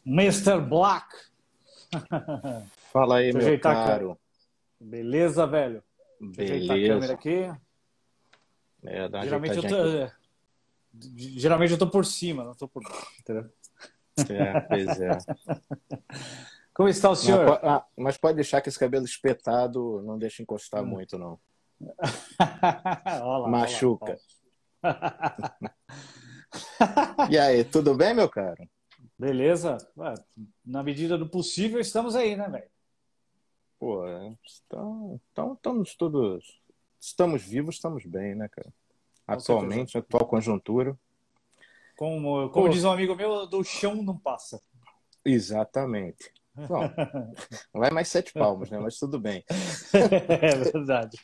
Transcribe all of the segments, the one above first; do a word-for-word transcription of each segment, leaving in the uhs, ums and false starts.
mister Black. Fala aí, Deixa eu meu ajeitar a caro. câmera. Beleza, velho? Deixa eu ajeitar a câmera Beleza. aqui. É, dá uma Geralmente eu tô, ajeitadinha aqui. geralmente eu tô por cima, não tô por baixo. Entendeu? É, pois é. Como está o Mas, po- senhor? ah, mas pode deixar que esse cabelo espetado não deixa encostar Hum. muito, não. Olha lá, olha lá. Machuca. Ó. E aí, tudo bem, meu caro? Beleza? Ué, na medida do possível, estamos aí, né, velho? Pô, é, então, então, estamos todos... Estamos vivos, estamos bem, né, cara? Com certeza. Atualmente, atual conjuntura. Como, como Pô, diz um amigo meu, do chão não passa. exatamente. Bom, não vai mais sete palmos, né? Mas tudo bem. É verdade.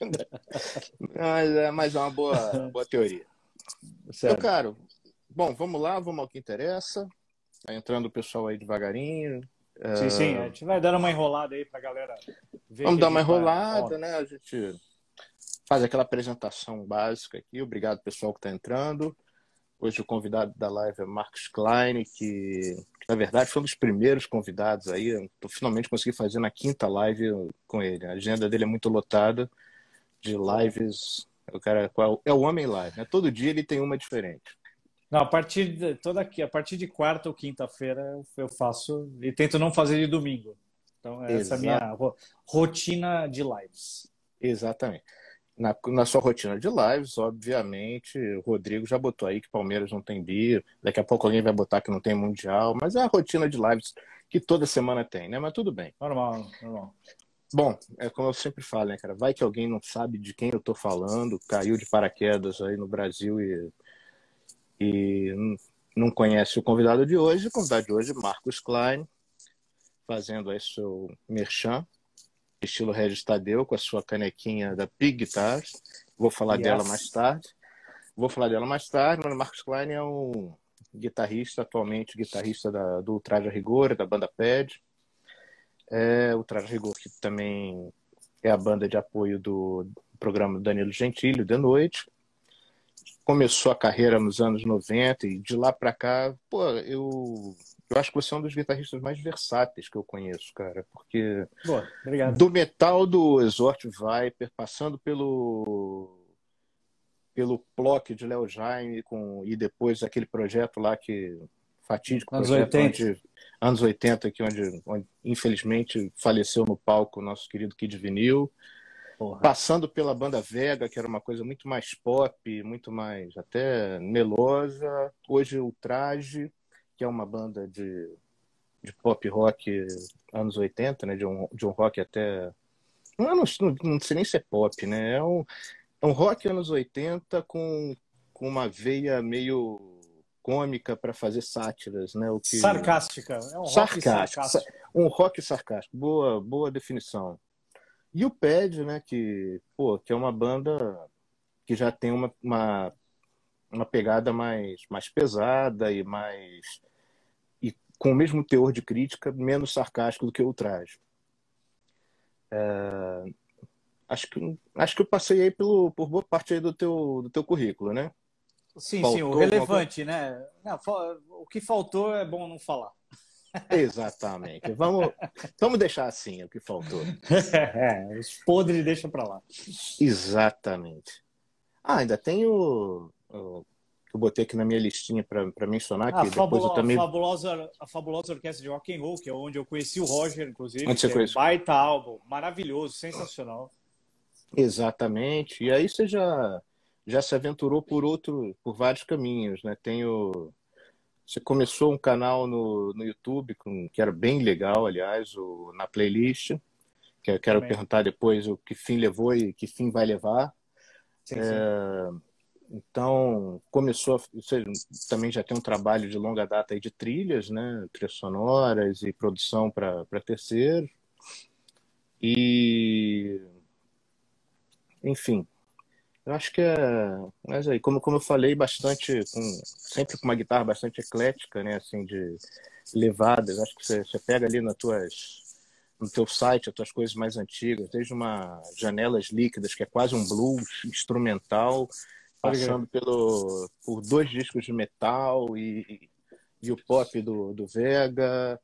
Mas é mais uma boa, boa teoria. Meu Sério. caro, bom, vamos lá, vamos ao que interessa. Tá entrando o pessoal aí devagarinho. Sim, sim, a Ah, gente vai dando uma enrolada aí pra galera ver vamos que a dar uma gente tá enrolada, on. né? A gente faz aquela apresentação básica aqui. Obrigado, pessoal, que está entrando. Hoje o convidado da live é Marcos Klein, que, que na verdade foi um dos primeiros convidados aí. Eu tô, finalmente consegui fazer na quinta live com ele. A agenda dele é muito lotada de Pô. lives. O cara é o homem live, né? Todo dia ele tem uma diferente. Não, a partir de toda aqui, a partir de quarta ou quinta-feira eu, eu faço e tento não fazer de domingo. Então essa é a Exato, minha ro- rotina de lives. exatamente. Na, na sua rotina de lives, obviamente, o Rodrigo já botou aí que Palmeiras não tem bi, daqui a pouco alguém vai botar que não tem Mundial, mas é a rotina de lives que toda semana tem, né? Mas tudo bem. Normal, normal. Bom, é como eu sempre falo, né, cara? Vai que alguém não sabe de quem eu tô falando, caiu de paraquedas aí no Brasil e, e não não conhece o convidado de hoje. O convidado de hoje, Marcos Klein, fazendo aí seu merchan, estilo Regis Tadeu, com a sua canequinha da Pig Guitars. Vou falar dela mais Yes. tarde. Vou falar dela mais tarde, mas o Marcos Klein é um guitarrista, atualmente guitarrista da, do Ultraja Rigor, da banda Pad. É, o Ultraja Rigor, que também é a banda de apoio do programa do Danilo Gentili, de noite. Começou a carreira nos anos noventa e de lá pra cá, pô, eu, eu acho que você é um dos guitarristas mais versáteis que eu conheço, cara, porque Boa, obrigado. do metal do Exort Viper, passando pelo pelo Plock de Léo Jaime com, e depois aquele projeto lá que fatídico Anos projeto oitenta. onde anos oitenta aqui onde, onde infelizmente faleceu no palco o nosso querido Kid Vinil, Porra. passando pela banda Vega, que era uma coisa muito mais pop, muito mais até melosa, hoje o Traje, que é uma banda de, de pop rock anos oitenta, né, de um, de um rock até não, não, não sei nem se é pop, né? É um, é um rock anos oitenta com, com uma veia meio cômica para fazer sátiras, né? O que Sarcástica. É um rock sarcástico, sa- sarcástico. um rock sarcástico. Boa, boa definição. E o Pad, né? Que, pô, que é uma banda que já tem uma, uma, uma pegada mais, mais pesada e mais e com o mesmo teor de crítica, menos sarcástico do que o Traje. Acho que, acho que eu passei aí pelo, por boa parte aí do teu, do teu currículo, né? Sim, sim, o Faltou alguma coisa? relevante, né? Não, fa- o que faltou é bom não falar. Exatamente. Vamos, vamos deixar assim o que faltou. É, os podres deixa pra lá. Exatamente. Ah, ainda tem o, o que eu botei aqui na minha listinha para mencionar, A, que depois eu fabulo- a também. fabulosa, a fabulosa orquestra de rock and roll, que é onde eu conheci o Roger, inclusive, Onde você que é um conhece? baita álbum, maravilhoso, sensacional. Exatamente. E aí você já, já se aventurou por outro, por vários caminhos, né? Tem o, você começou um canal no, no YouTube com, que era bem legal, aliás, o, na playlist, que eu quero Também. perguntar depois o que fim levou e que fim vai levar. Sim, sim. Então, começou, você também já tem um trabalho de longa data aí de trilhas, né? Trilhas sonoras e produção para terceiro. E, enfim, eu acho que é. Mas aí, como, como eu falei, bastante, com, sempre com uma guitarra bastante eclética, né? Assim, de levadas. Acho que você, você pega ali nas tuas, no teu site as tuas coisas mais antigas, desde uma Janelas Líquidas, que é quase um blues instrumental, Pode crer. passando pelo, por dois discos de metal e, e o pop do, do Vega.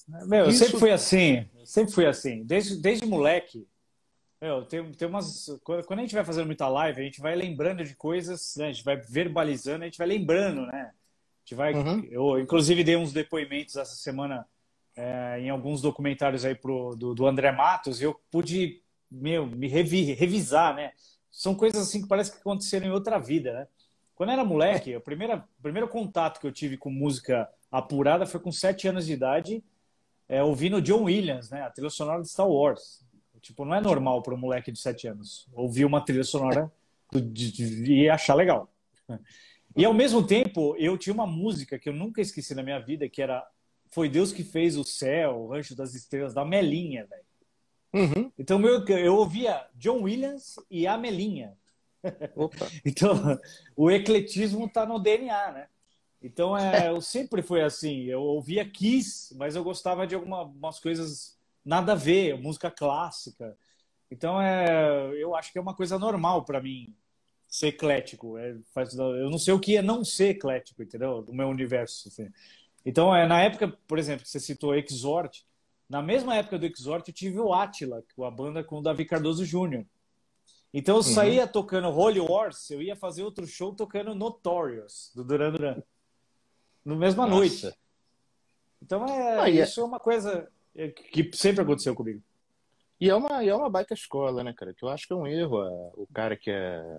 Meu, eu sempre Isso. fui assim, eu sempre fui assim, desde, desde moleque. Meu, tem, tem umas. Quando quando a gente vai fazendo muita live, a gente vai lembrando de coisas, né? A gente vai verbalizando, a gente vai lembrando, né? A gente vai. Uhum. Eu, inclusive, dei uns depoimentos essa semana é, em alguns documentários aí pro, do, do André Matos, e eu pude, meu, me revi, revisar, né? São coisas assim que parece que aconteceram em outra vida, né? Quando eu era moleque, o primeiro, o primeiro contato que eu tive com música apurada foi com sete anos de idade, é, ouvindo John Williams, né? A trilha sonora de Star Wars. Tipo, não é normal para um moleque de sete anos ouvir uma trilha sonora de- de- e achar legal. E ao mesmo tempo, eu tinha uma música que eu nunca esqueci na minha vida, que era Foi Deus que fez o céu, o Rancho das Estrelas, da Melinha, velho. Uhum. Então meu, eu ouvia John Williams e a Melinha. Opa. Então o ecletismo tá no D N A, né? Então é, eu sempre fui assim. Eu ouvia Kiss, mas eu gostava de algumas coisas nada a ver, música clássica. Então é, eu acho que é uma coisa normal para mim ser eclético. É, faz, eu não sei o que é não ser eclético, entendeu? No meu universo. Assim. Então, é, na época, por exemplo, que você citou Exort, na mesma época do Exort, eu tive o Átila, a banda com o Davi Cardoso Júnior Então, eu Uhum. saía tocando Holy Wars, eu ia fazer outro show tocando Notorious, do Duran Duran, na mesma Nossa. noite. Então, é, Aí é, isso é uma coisa é, que sempre aconteceu comigo. e é uma, e é uma baita escola, né, cara? Que eu acho que é um erro a- o cara que é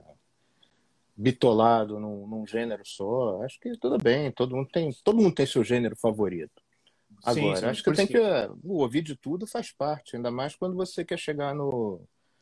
bitolado num, num gênero só. Acho que tudo bem, todo mundo tem, todo mundo tem seu gênero favorito. Sim, Agora, sim, acho que por isso tem que. que... O ouvir de tudo faz parte, ainda mais quando você quer chegar no,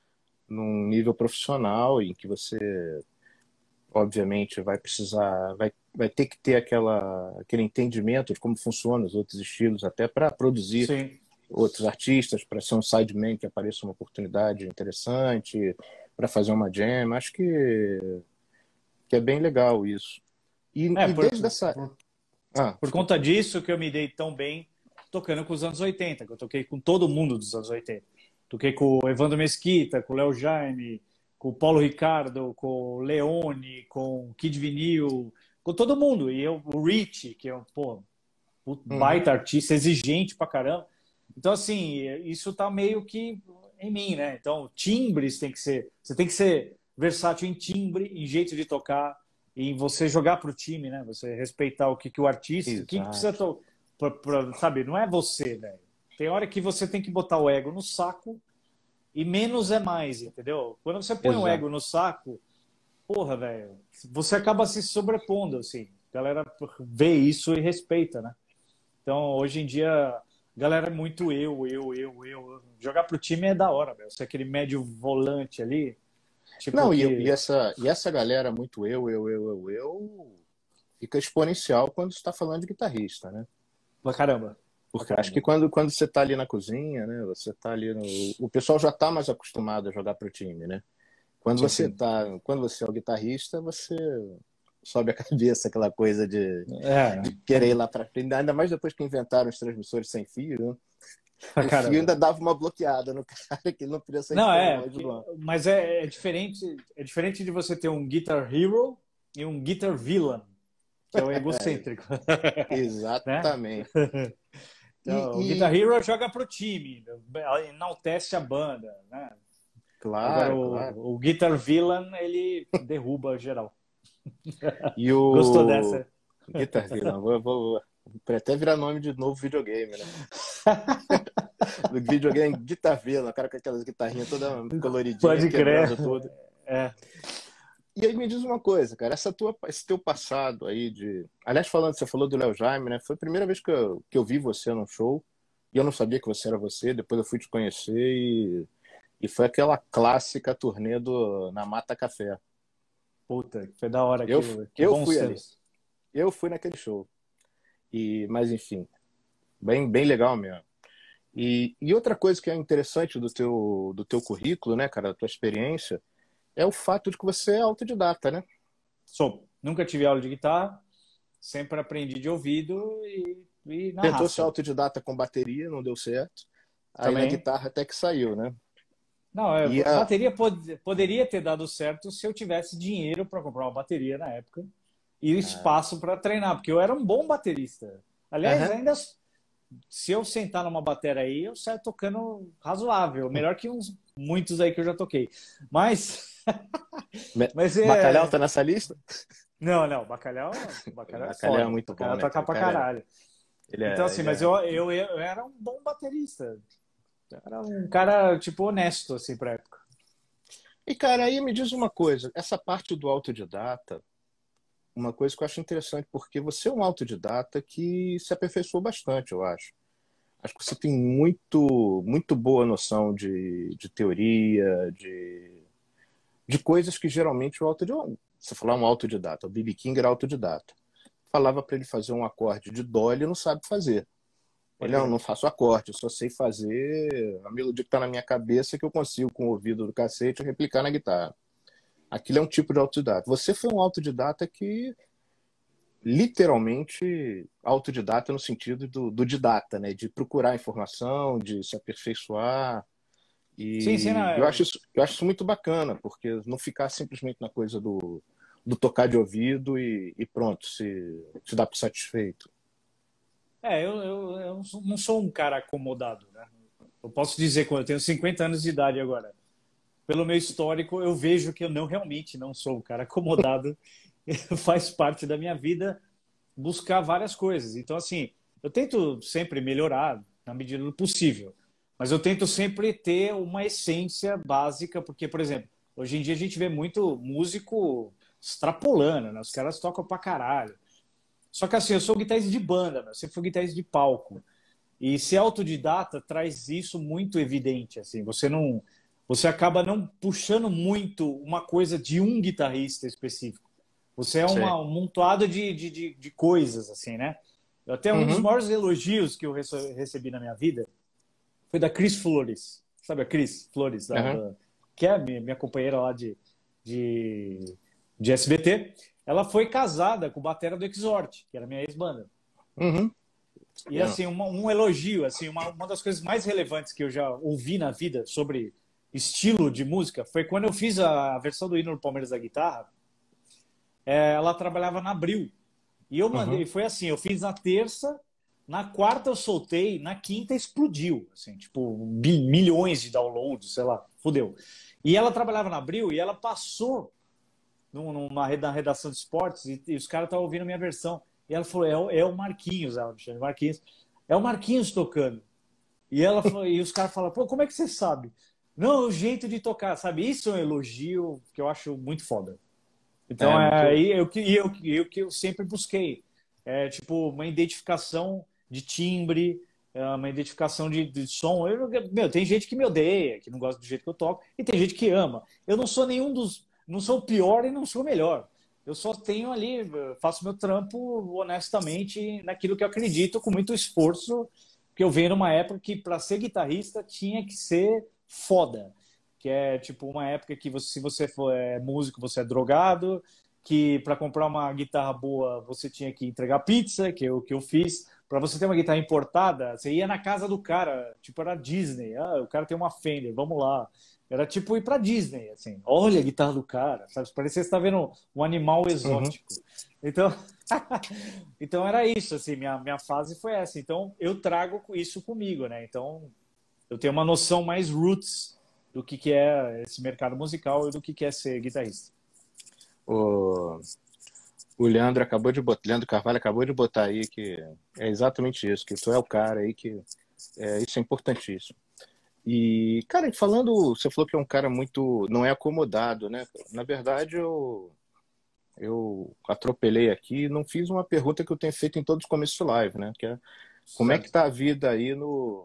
num nível profissional em que você, obviamente, vai precisar, vai, vai ter que ter aquela, aquele entendimento de como funcionam os outros estilos, até para produzir Sim. outros artistas, para ser um sideman que apareça uma oportunidade interessante, para fazer uma jam. Acho que, que é bem legal isso. E, É, e por, desde essa. por, Ah, por desculpa. conta disso que eu me dei tão bem tocando com os anos oitenta, que eu toquei com todo mundo dos anos oitenta. Toquei com o Evandro Mesquita, com o Léo Jaime, com o Paulo Ricardo, com o Leone, com o Kid Vinil, com todo mundo. E eu, o Rich, que é um pô, Uhum. baita artista, exigente pra caramba. Então, assim, isso tá meio que em mim, né? Então, timbres tem que ser. Você tem que ser versátil em timbre, em jeito de tocar, e em você jogar pro time, né? Você respeitar o que, que o artista, o que, que precisa. Exato. To... Pra, pra, sabe, não é você, velho. Tem hora que você tem que botar o ego no saco e menos é mais, entendeu? Quando você põe o ego Exato. no saco, porra, velho, você acaba se sobrepondo, assim. A galera vê isso e respeita, né? Então, hoje em dia, a galera é muito eu, eu, eu, eu. Jogar pro time é da hora, velho. Você é aquele médio volante ali, tipo Não, e, e, que. essa, e essa galera muito eu, eu, eu, eu, eu, fica exponencial quando está falando de guitarrista, né? Pra caramba, pra Porque acho que caramba. quando, quando você está ali na cozinha, né? Você tá ali no. O pessoal já está mais acostumado a jogar pro time, né? Quando Sim, você sim. tá, quando você é o guitarrista, você sobe a cabeça, aquela coisa de, de É, querer ir lá para frente. Ainda mais depois que inventaram os transmissores sem fio, né? pra O fio caramba. ainda dava uma bloqueada no cara que ele não podia sair Não, tão é, longe porque- do. mas é, é diferente, é diferente de você ter um Guitar Hero e um Guitar Villain, que é o É, egocêntrico, né? exatamente. E, Então, o Guitar e, Hero joga pro time, enaltece a banda, né? Agora, claro, claro. o, o Guitar Villain, ele derruba geral. E Gostou o dessa? Guitar Villain, vou, vou, vou até virar nome de novo videogame, né? Do videogame Guitar Villain, o cara com aquelas guitarrinhas toda coloridinha, Pode crer. quebrando tudo. É. E aí me diz uma coisa, cara, essa tua, esse teu passado aí de. Aliás, falando, você falou do Léo Jaime, né? Foi a primeira vez que eu, que eu vi você num show, e eu não sabia que você era você, depois eu fui te conhecer e, e foi aquela clássica turnê do, na Mata Café. Puta, foi da hora Eu, aquilo. Que eu bons fui ali, tempos. eu fui naquele show. E, mas enfim, bem, bem legal mesmo. E, e outra coisa que é interessante do teu, do teu currículo, né, cara, da tua experiência, é o fato de que você é autodidata, né? Sou. Nunca tive aula de guitarra, sempre aprendi de ouvido e, e na Tentou ser raça autodidata com bateria, não deu certo. Aí na também. guitarra até que saiu, né? Não, é, E a... bateria pod, poderia ter dado certo se eu tivesse dinheiro para comprar uma bateria na época e Ah, espaço para treinar, porque eu era um bom baterista. Aliás, aham. ainda se eu sentar numa bateria aí, eu saio tocando razoável, melhor que uns muitos aí que eu já toquei. Mas, mas Bacalhau é... tá nessa lista? Não, não, Bacalhau, Bacalhau é Bacalhau é foda. muito Bacalhau bom, né? toca pra Bacalhau, caralho. ele Então, é, assim, ele mas é... eu, eu, eu era um bom baterista. Eu era um cara, tipo, honesto, assim, pra época. E, cara, aí me diz uma coisa, essa parte do autodidata, uma coisa que eu acho interessante, porque você é um autodidata que se aperfeiçoou bastante, eu acho. Acho que você tem muito, muito boa noção de, de teoria, de, de coisas que geralmente o autodidata... Você falar um autodidata, o B B King era autodidata. Falava para ele fazer um acorde de dó, ele não sabe fazer. Ele, Pode não, crer. não faço acorde, eu só sei fazer a melodia que está na minha cabeça que eu consigo, com o ouvido do cacete, replicar na guitarra. Aquilo é um tipo de autodidata. Você foi um autodidata que, literalmente, autodidata no sentido do, do didata, né? De procurar informação, de se aperfeiçoar. Sim, sim, não, E eu acho eu, isso, eu acho isso muito bacana, porque não ficar simplesmente na coisa do, do tocar de ouvido e, e pronto, se, se dá por satisfeito. é, eu, eu, eu não sou não sou um cara acomodado, né? Eu posso dizer que eu tenho cinquenta anos de idade agora. Pelo meu histórico, eu vejo que eu não realmente não sou um cara acomodado. Faz parte da minha vida buscar várias coisas. Então, assim, eu tento sempre melhorar na medida do possível, mas eu tento sempre ter uma essência básica, porque, por exemplo, hoje em dia a gente vê muito músico extrapolando, né? Os caras tocam pra caralho. Só que assim, eu sou guitarrista de banda, né? Eu sempre fui guitarrista de palco. E ser autodidata traz isso muito evidente, assim. Você não, você acaba não puxando muito uma coisa de um guitarrista específico. Você é Sim. uma, um montoado de, de, de, de coisas, assim, né? Até um dos Uhum, maiores elogios que eu rece- recebi na minha vida foi da Cris Flores. Sabe a Cris Flores, da, uhum, da- que é a minha, minha companheira lá de, de, de S B T. Ela foi casada com o batera do Exort, que era minha ex-banda. uhum. E assim, uma, um elogio, assim, uma, uma das coisas mais relevantes que eu já ouvi na vida sobre estilo de música foi quando eu fiz a versão do hino do Palmeiras da guitarra. É, ela trabalhava na Abril. E eu Uhum. mandei, foi assim, eu fiz na terça, na quarta eu soltei, na quinta explodiu, assim, tipo, bi- milhões de downloads, sei lá, fudeu. E ela trabalhava na Abril e ela passou num- numa reda- na redação de esportes e, e os caras estavam ouvindo a minha versão. E ela falou, é, o- é o Marquinhos, ela me chama de Marquinhos, é o Marquinhos tocando. E, ela, falou- e os caras falaram, pô, como é que você sabe? Não, é o jeito de tocar, sabe? Isso é um elogio que eu acho muito foda. Então, É é muito. aí eu que eu, eu, que eu sempre busquei. É, tipo, uma identificação de timbre, é, uma identificação de, de som. Eu, meu, tem gente que me odeia, que não gosta do jeito que eu toco, e tem gente que ama. Eu não sou nenhum dos. Não sou o pior e não sou o melhor. Eu só tenho ali, faço meu trampo honestamente naquilo que eu acredito, com muito esforço, porque eu venho numa época que para ser guitarrista tinha que ser foda, que é tipo uma época que você, se você for é, músico, você é drogado, que para comprar uma guitarra boa você tinha que entregar pizza, que é o que eu fiz. Para você ter uma guitarra importada, você ia na casa do cara, tipo era Disney. Ah, o cara tem uma Fender, vamos lá. Era tipo ir para Disney, assim. Olha a guitarra do cara, sabe? Parecia que você está vendo um animal Uhum. exótico. Então, então era isso, assim, minha, minha fase foi essa. Então eu trago isso comigo, né? Então eu tenho uma noção mais roots do que, que é esse mercado musical e do que, que é ser guitarrista. O, o Leandro acabou de botar, Leandro Carvalho acabou de botar aí que é exatamente isso, que tu é o cara aí que é, isso é importantíssimo. E, cara, falando, você falou que é um cara muito, não é acomodado, né? Na verdade, eu, eu atropelei aqui e não fiz uma pergunta que eu tenho feito em todos os começos de live, né? Que é, como é que Certo. tá a vida aí no,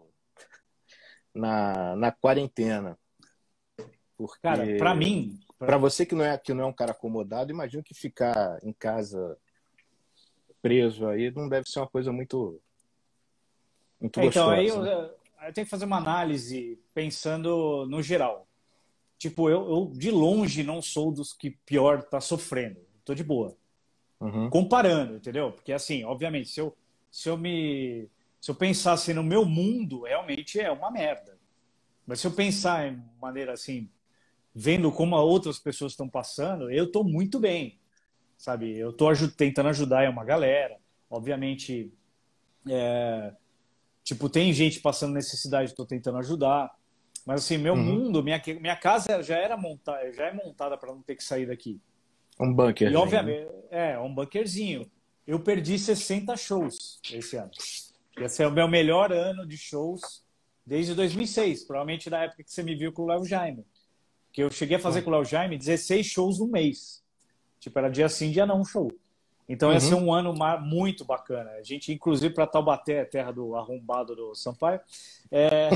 na, na quarentena? Cara, para Porque mim, para pra... você que não é que não é um cara acomodado, imagino que ficar em casa preso aí não deve ser uma coisa muito muito é, então aí gostosa, eu, né? eu tenho que fazer uma análise pensando no geral. Tipo, eu, eu de longe não sou dos que pior tá sofrendo. Tô de boa. Uhum, Comparando, entendeu? Porque assim, obviamente, se eu, se eu me se eu pensasse no meu mundo, realmente é uma merda. Mas se eu pensar em maneira assim, vendo como outras pessoas estão passando, eu estou muito bem, sabe? Eu estou aju tentando ajudar uma galera. Obviamente, Tipo, tem gente passando necessidade, estou tentando ajudar. Mas assim, meu Uhum. mundo, minha, minha casa já era montada, já é montada para não ter que sair daqui. Um E bunkerzinho, né? obviamente, é, um bunkerzinho. Eu perdi sessenta shows esse ano. Esse é o meu melhor ano de shows desde dois mil e seis, provavelmente na época que você me viu com o Léo Jaime. Que eu cheguei a fazer com o Léo Jaime dezesseis shows no mês. Tipo, era dia sim, dia não show. Então ia ser Uhum. um ano muito bacana. A gente, inclusive, para Taubaté, terra do arrombado do Sampaio. É...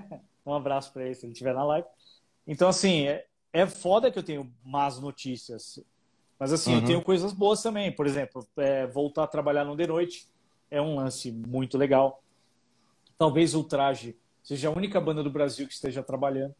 um abraço para ele se ele estiver na live. Então, assim, é, é foda que eu tenho más notícias. Mas, assim, eu Uhum. tenho coisas boas também. Por exemplo, é, voltar a trabalhar no de noite é um lance muito legal. Talvez o Traje seja a única banda do Brasil que esteja trabalhando.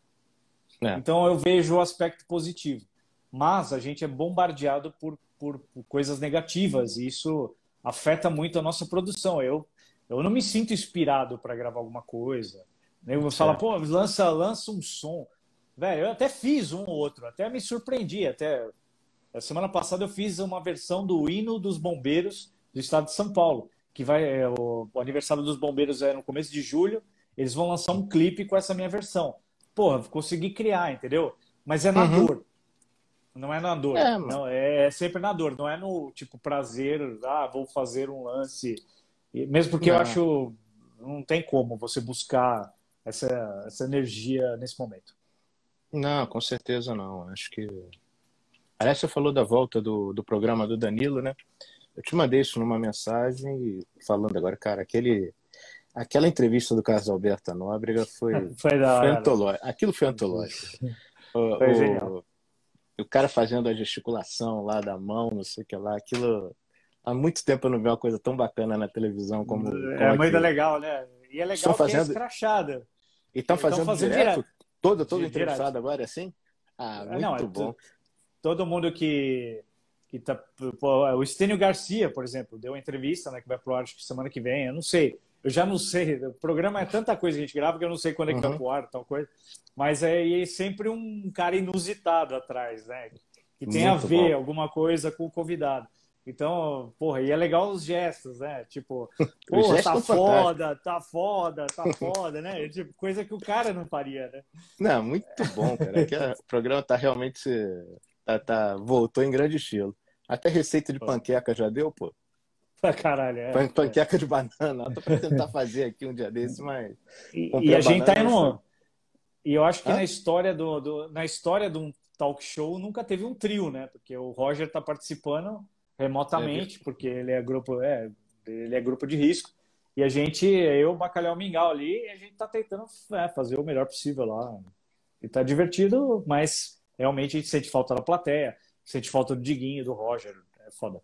É. Então, eu vejo o aspecto positivo. Mas a gente é bombardeado por, por, por coisas negativas e isso afeta muito a nossa produção. Eu, eu não me sinto inspirado para gravar alguma coisa. Eu vou falar, Certo. pô, lança, lança um som. Velho, eu até fiz um ou outro, até me surpreendi. Até a semana passada eu fiz uma versão do hino dos bombeiros do estado de São Paulo, que vai é, o, o aniversário dos bombeiros é no começo de julho. Eles vão lançar um clipe com essa minha versão. Porra, consegui criar, entendeu? Mas é na Uhum. dor. Não é na dor. É, mano. Não, é, é sempre na dor. Não é no tipo prazer, ah, vou fazer um lance. E mesmo porque eu Não. acho não tem como você buscar essa, essa energia nesse momento. Não, com certeza não. Acho que. Aliás, você falou da volta do, do programa do Danilo, né? Eu te mandei isso numa mensagem e falando agora, cara, aquele, aquela entrevista do Carlos Alberto Nóbrega foi, Foi da foi hora. antológico. Aquilo foi antológico. Foi O, genial. o, o cara fazendo a gesticulação lá da mão, não sei o que lá, aquilo. Há muito tempo eu não vi uma coisa tão bacana na televisão como, como É muito aquilo. legal, né? E é Estão legal que é fazendo. escrachada. E estão Estão fazendo fazendo direto? direto. Todo, todo Direto. entrevistado agora é assim? Ah, Não, é muito bom. todo mundo que, que tá. Pô, o Estênio Garcia, por exemplo, deu uma entrevista, né, que vai pro ar acho que semana que vem. Eu não sei. Eu já não sei. O programa é tanta coisa que a gente grava que eu não sei quando é que vai Uhum. pro ar, tal coisa. Mas é, e é sempre um cara inusitado atrás, né? Que tem a Muito ver bom. alguma coisa com o convidado. Então, porra, e é legal os gestos, né? Tipo, Os porra, gestos tá estão fantásticos. foda, tá foda, tá foda, né? Tipo, coisa que o cara não faria, né? Não, muito bom, cara. Aqui, o programa tá realmente. Tá, tá, voltou em grande estilo. Até receita de Pô, panqueca já deu, pô. pra caralho, é. Pan- Panqueca de banana. Eu tô pra tentar fazer aqui um dia desse, mas E, e comprei a a gente tá banana e não foi. indo. E eu acho que na Hã? história do, do, na história de um talk show nunca teve um trio, né? Porque o Roger está participando É, vir- remotamente, porque ele é grupo, é, ele é grupo de risco. E a gente, eu, Bacalhau Mingau ali, e a gente está tentando é, fazer o melhor possível lá. E tá divertido, mas realmente a gente sente falta da plateia, sente falta do Diguinho, do Roger. É foda.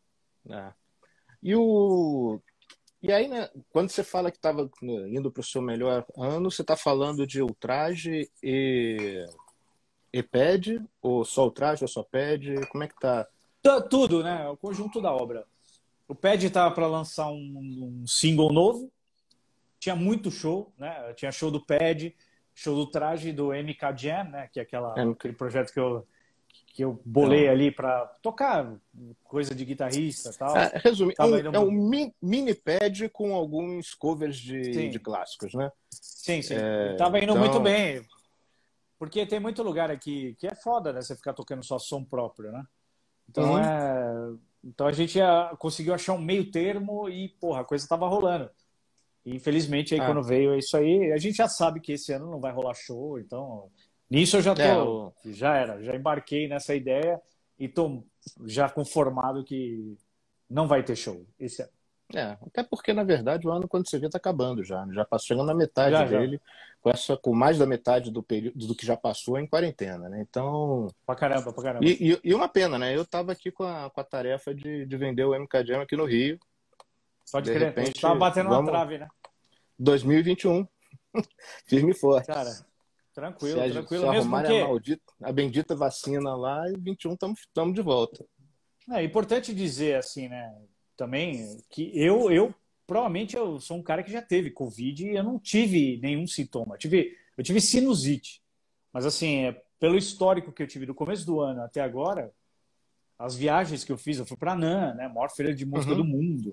é. E o. E aí, né, quando você fala que estava indo para o seu melhor ano, você está falando de ultraje e, e pad? Ou só ultraje ou só pad? Como é que tá? Tá, tudo, né? O conjunto da obra. O Pad estava para lançar um, um single novo, tinha muito show, né? Tinha show do Pad, show do Traje, do M K Jam, né? Que é É, aquela, não- aquele projeto que eu, que eu bolei então, ali para tocar coisa de guitarrista e tal. é, resumir, é Tava um, indo é um muito. mi- mini pad com alguns covers de, de Sim, clássicos, né? sim, sim. E É, tava indo muito então, bem. Porque tem muito lugar aqui que é foda, né? Você ficar tocando só som próprio, né? Então uhum, é. Então a gente ah, conseguiu achar um meio termo e, porra, a coisa tava rolando. E infelizmente aí ah, quando veio isso aí, a gente já sabe que esse ano não vai rolar show, então nisso eu já é, tô, o, já era, já embarquei nessa ideia e tô já conformado que não vai ter show esse ano. é, até porque, na verdade, o ano, quando você vê, está acabando já, né? Já passou, chegando na metade Já, já. dele, com, essa, com mais da metade do período do que já passou em quarentena, né? Então, Pra caramba, pra caramba. e, e, e uma pena, né? Eu estava aqui com a, com a tarefa de, de vender o M K Jam aqui no Rio. Pode De crer. A gente repente, tava batendo na vamos, trave, né? dois mil e vinte e um, firme e forte. Cara, Se, tranquilo, a- se tranquilo. Mesmo arrumarem a porque maldita, a bendita vacina lá, e vinte e um estamos de volta. é importante dizer assim, né? Também que eu, eu provavelmente eu sou um cara que já teve Covid e eu não tive nenhum sintoma. Eu tive, eu tive sinusite. Mas assim, é, pelo histórico que eu tive do começo do ano até agora, as viagens que eu fiz, eu fui para Nan, né? Maior feira de música do Uhum. mundo.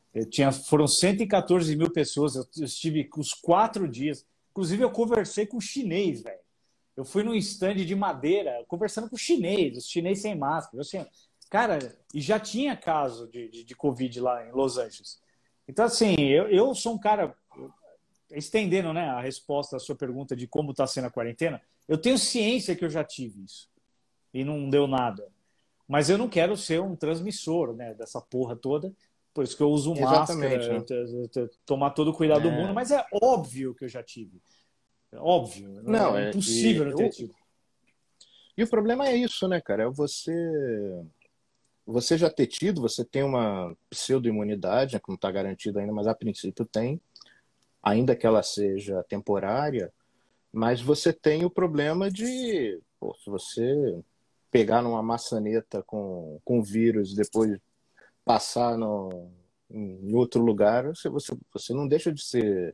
Eu tinha, foram cento e quatorze mil pessoas, eu, eu estive os quatro dias. Inclusive, eu conversei com o chinês, velho. Eu fui num stand de madeira, conversando com o chinês, os chineses sem máscara. Assim, cara, e já tinha caso de, de, de Covid lá em Los Angeles. Então, assim, eu, eu sou um cara... Estendendo, né, a resposta à sua pergunta de como está sendo a quarentena, eu tenho ciência que eu já tive isso. E não deu nada. Mas eu não quero ser um transmissor, né, dessa porra toda. Por isso que eu uso máscara, né? Tomar todo o cuidado é. do mundo. Mas é óbvio que eu já tive. É óbvio. Não, é, é impossível e, não ter tido. E o problema é isso, né, cara? É você... Você já ter tido, você tem uma pseudo-imunidade, né, que não está garantida ainda, mas a princípio tem. Ainda que ela seja temporária, mas você tem o problema de, pô, se você pegar numa maçaneta com, com vírus e depois passar no, em outro lugar, você, você, você não deixa de ser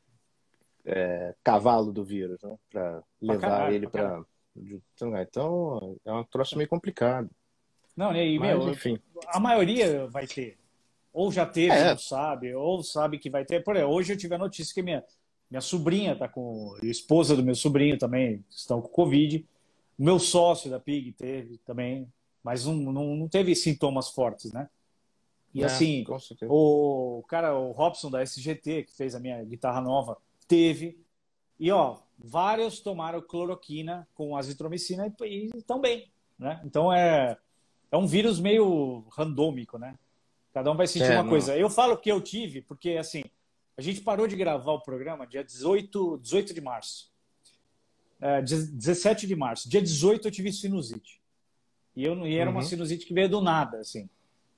é, cavalo do vírus, né? Para levar caralho, ele para... Então, é um troço meio complicado. Não, e aí, mas, meu, enfim. A maioria vai ter. Ou já teve, é. não sabe, ou sabe que vai ter. Por exemplo, hoje eu tive a notícia que minha, minha sobrinha está com... A esposa do meu sobrinho também estão com Covid. O meu sócio da P I G teve também, mas não, não, não teve sintomas fortes, né? E é, assim, o cara, o Robson da S G T, que fez a minha guitarra nova, teve. E, ó, vários tomaram cloroquina com azitromicina e estão bem, né? Então, é, é um vírus meio randômico, né? Cada um vai sentir é, uma não. coisa. Eu falo que eu tive, porque assim, a gente parou de gravar o programa dia dezoito, dezoito de março. É, dezessete de março. Dia dezoito eu tive sinusite. E, eu, e era uhum. uma sinusite que veio do nada, assim.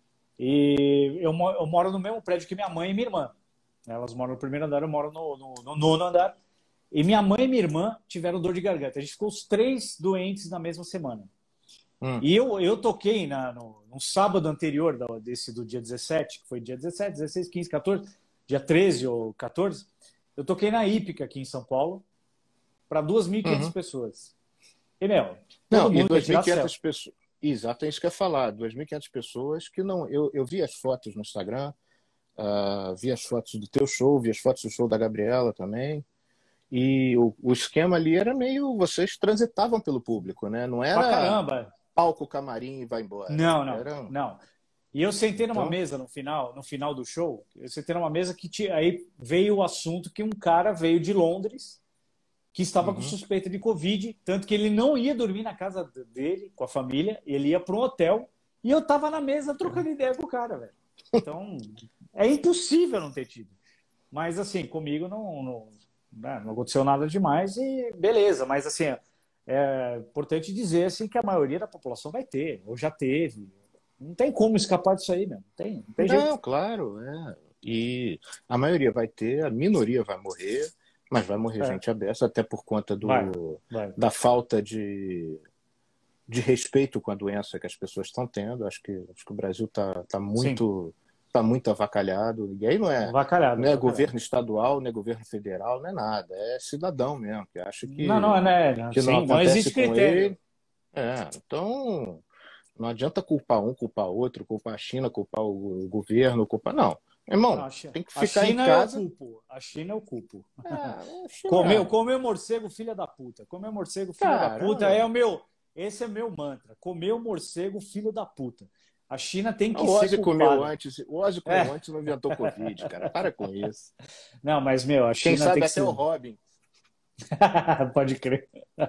E eu, eu moro no mesmo prédio que minha mãe e minha irmã. Elas moram no primeiro andar, eu moro no, no, no nono andar. E minha mãe e minha irmã tiveram dor de garganta. A gente ficou os três doentes na mesma semana. Hum. E eu, eu toquei na, no, no sábado anterior desse, do dia dezessete, que foi dia dezessete, dezesseis, quinze, quatorze, dia treze ou quatorze, eu toquei na Hípica aqui em São Paulo para duas mil e quinhentas uhum. pessoas. E, meu, não, e duas mil e quinhentas pessoas. Exato, é isso que eu ia falar. duas mil e quinhentas pessoas que não. Eu, eu vi as fotos no Instagram, uh, vi as fotos do teu show, vi as fotos do show da Gabriela também. E o, o esquema ali era meio. Vocês transitavam pelo público, né? Não era. Pra caramba! Palco, camarim e vai embora. Não, não, Era... não. E eu sentei numa então... mesa no final, no final do show, eu sentei numa mesa que tinha, aí veio o assunto que um cara veio de Londres que estava uhum. com suspeita de Covid, tanto que ele não ia dormir na casa dele, com a família, ele ia para um hotel, e eu estava na mesa trocando ideia com o cara, velho. Então, é impossível não ter tido. Mas, assim, comigo não, não, não aconteceu nada demais e beleza, mas, assim... É importante dizer assim, que a maioria da população vai ter, ou já teve. Não tem como escapar disso aí, mesmo. Não tem, não tem não, jeito. claro. É. E a maioria vai ter, a minoria vai morrer, mas vai morrer é. gente abessa, até por conta do, vai, vai. da falta de, de respeito com a doença que as pessoas estão tendo. Acho que, acho que o Brasil está tá muito... Sim. Tá muito avacalhado. E aí não é, avacalhado, não é avacalhado. governo estadual, não é governo federal, não é nada. É cidadão mesmo, que acha que não, não, né? não, que sim, não, não existe critério. Ele. É, então, não adianta culpar um, culpar outro, culpar a China, culpar o governo, culpar... Não, irmão, não, China, tem que ficar em casa... Eu culpo. A China eu culpo. É, China... comeu, comeu morcego, filha da puta. Comeu morcego, filha Caramba. da puta. É o meu... Esse é meu mantra. Comeu morcego, filho da puta. A China tem que o ser Ozzy culpada. comeu antes, o Ozzy comeu é. antes não inventou Covid, cara. Para com isso. Não, mas, meu, a China Quem sabe tem até que ser... o Robin. Pode crer.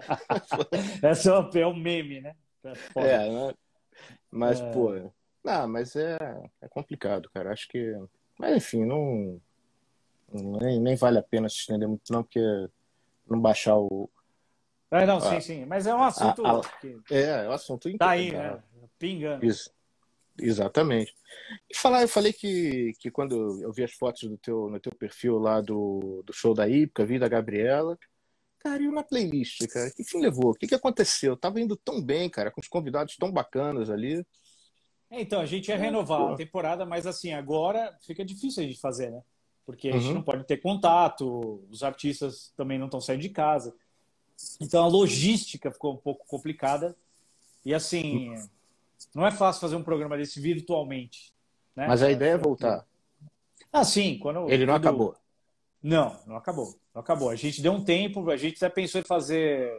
Esse é o, é um meme, né? É, né? Mas, é... pô... Não, mas é, é complicado, cara. Acho que... Mas, enfim, não... Nem, nem vale a pena se estender muito, não, porque não baixar o... É, não, a, sim, sim. Mas é um assunto... A, a, que... É, é um assunto... Tá aí, né? Pingando. Isso. Exatamente. E falar, eu falei que, que quando eu vi as fotos do teu, no teu perfil lá do, do show da Hípica, vi da Gabriela, cara, e na playlist, cara? O que que levou? O que que aconteceu? Tava indo tão bem, cara, com os convidados tão bacanas ali. Então, a gente ia renovar é, a temporada, mas assim, agora fica difícil a gente fazer, né? Porque a gente uhum. não pode ter contato, os artistas também não estão saindo de casa. Então a logística ficou um pouco complicada. E assim... Não é fácil fazer um programa desse virtualmente. Né? Mas a ideia é voltar. Ah, sim, quando, Ele não quando... acabou. Não, não acabou. Não acabou. A gente deu um tempo, a gente até pensou em fazer.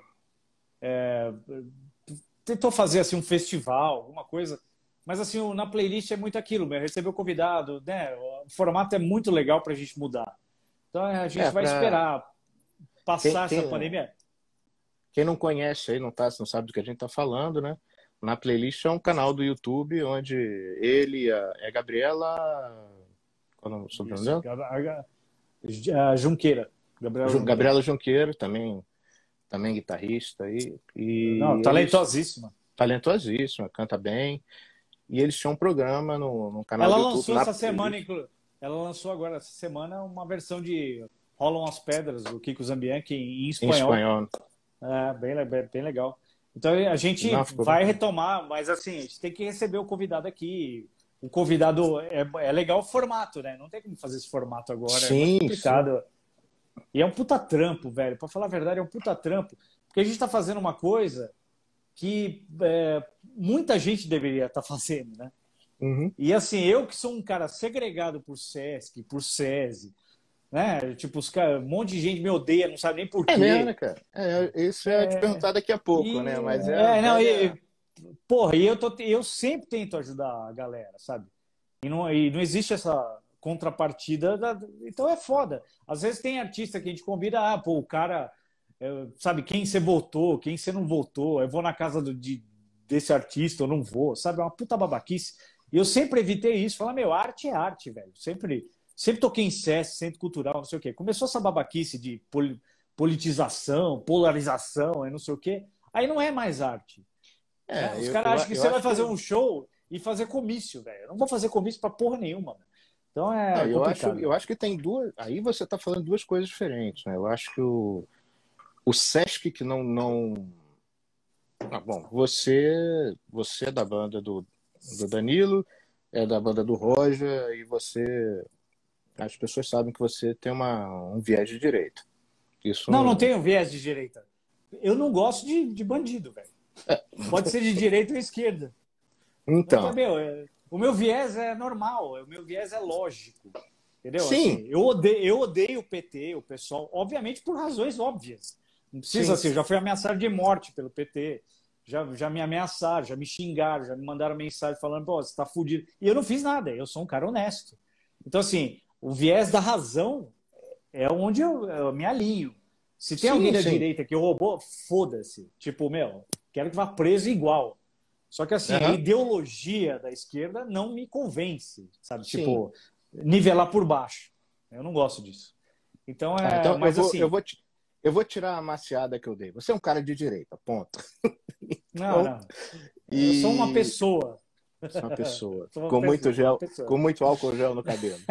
Tentou fazer assim um festival, alguma coisa. Mas assim, o- na playlist é muito aquilo, né? Receber o convidado, né? O formato é muito legal para a gente mudar. Então a É, gente vai para esperar quem, passar essa quem, pandemia. quem não conhece aí, não, tá, não sabe do que a gente está falando, né? Na playlist é um canal do YouTube onde ele, a, é a Gabriela. Qual é o nome- sobrenome Isso. dela? A, a, a Junqueira. Gabriel Ju- Junqueira. Gabriela Junqueiro, também, também guitarrista aí. Não, E eles, talentosíssima. talentosíssima, canta bem. E eles tinham um programa no, no canal Ela do YouTube, lançou na essa semana, playlist, inclu- ela lançou agora essa semana uma versão de Rolam as Pedras, do Kiko Zambianchi, em em espanhol. espanhol. É, bem, le- bem, bem legal. Então a gente Não, ficou vai bacana. retomar, mas assim, a gente tem que receber o convidado aqui. O convidado é, é legal o formato, né? Não tem como fazer esse formato agora, é muito Sim, sim. complicado. E é um puta trampo, velho. Pra falar a verdade, é um puta trampo. Porque a gente tá fazendo uma coisa que é, muita gente deveria estar fazendo, né? Uhum. E assim, eu que sou um cara segregado por Sesc, por SESI, né? Tipo, os cara, um monte de gente me odeia, não sabe nem por É mesmo, né, quê. cara? É, isso eu ia te perguntar daqui a pouco, né? E, Mas é a é, não, velha. e, porra, e eu, tô, eu sempre tento ajudar a galera, sabe? E não, e não existe essa contrapartida, da- então é foda. Às vezes tem artista que a gente convida, ah, pô, o cara, é, sabe, quem você votou, quem você não votou, eu vou na casa do, de, desse artista, eu não vou, sabe? É uma puta babaquice. E eu sempre evitei isso, falar, meu, arte é arte, velho. Sempre, sempre toquei em SESC, centro cultural, não sei o quê. Começou essa babaquice de poli- politização, polarização, e não sei o quê. Aí não é mais arte. Né? É, Os eu, caras eu, acham que eu você vai acho que. fazer um show e fazer comício, velho. Eu não vou fazer comício pra porra nenhuma, velho. Então Não, é eu acho, complicado. eu acho que tem duas. Aí você está falando duas coisas diferentes, né? Eu acho que o, o Sesc que não, não. Ah, bom, você, você é da banda do, do Danilo, é da banda do Roger, e você. As pessoas sabem que você tem uma, um viés de direita. Não, não Isso. tenho viés de direita. Eu não gosto de, de bandido, velho. Pode ser de direita ou esquerda. Não tá, Então, meu, é- o meu viés é normal, o meu viés é lógico. Entendeu? Assim, sim, eu odeio, eu odeio o P T, o pessoal, obviamente por razões óbvias. Não precisa sim. assim, eu já fui ameaçado de morte pelo P T. Já, já me ameaçaram, já me xingaram, já me mandaram mensagem falando, pô, você tá fudido. E eu não fiz nada, eu sou um cara honesto. Então, assim, o viés da razão é onde eu, eu me alinho. Se tem alguém Sim, da sim. direita que roubou, foda-se. Tipo, meu, quero que vá preso igual. Só que assim, a Aham. ideologia da esquerda não me convence, sabe? Sim. Tipo, nivelar por baixo. Eu não gosto disso. Então Tá, é, então eu mas vou, eu assim, vou, ti- eu vou tirar a maciada que eu dei. Você é um cara de direita, ponto. não, Então, não. Eu sou uma e pessoa. sou uma pessoa Sou uma com muito pessoa, sou uma gel, pessoa. com muito álcool gel no cabelo.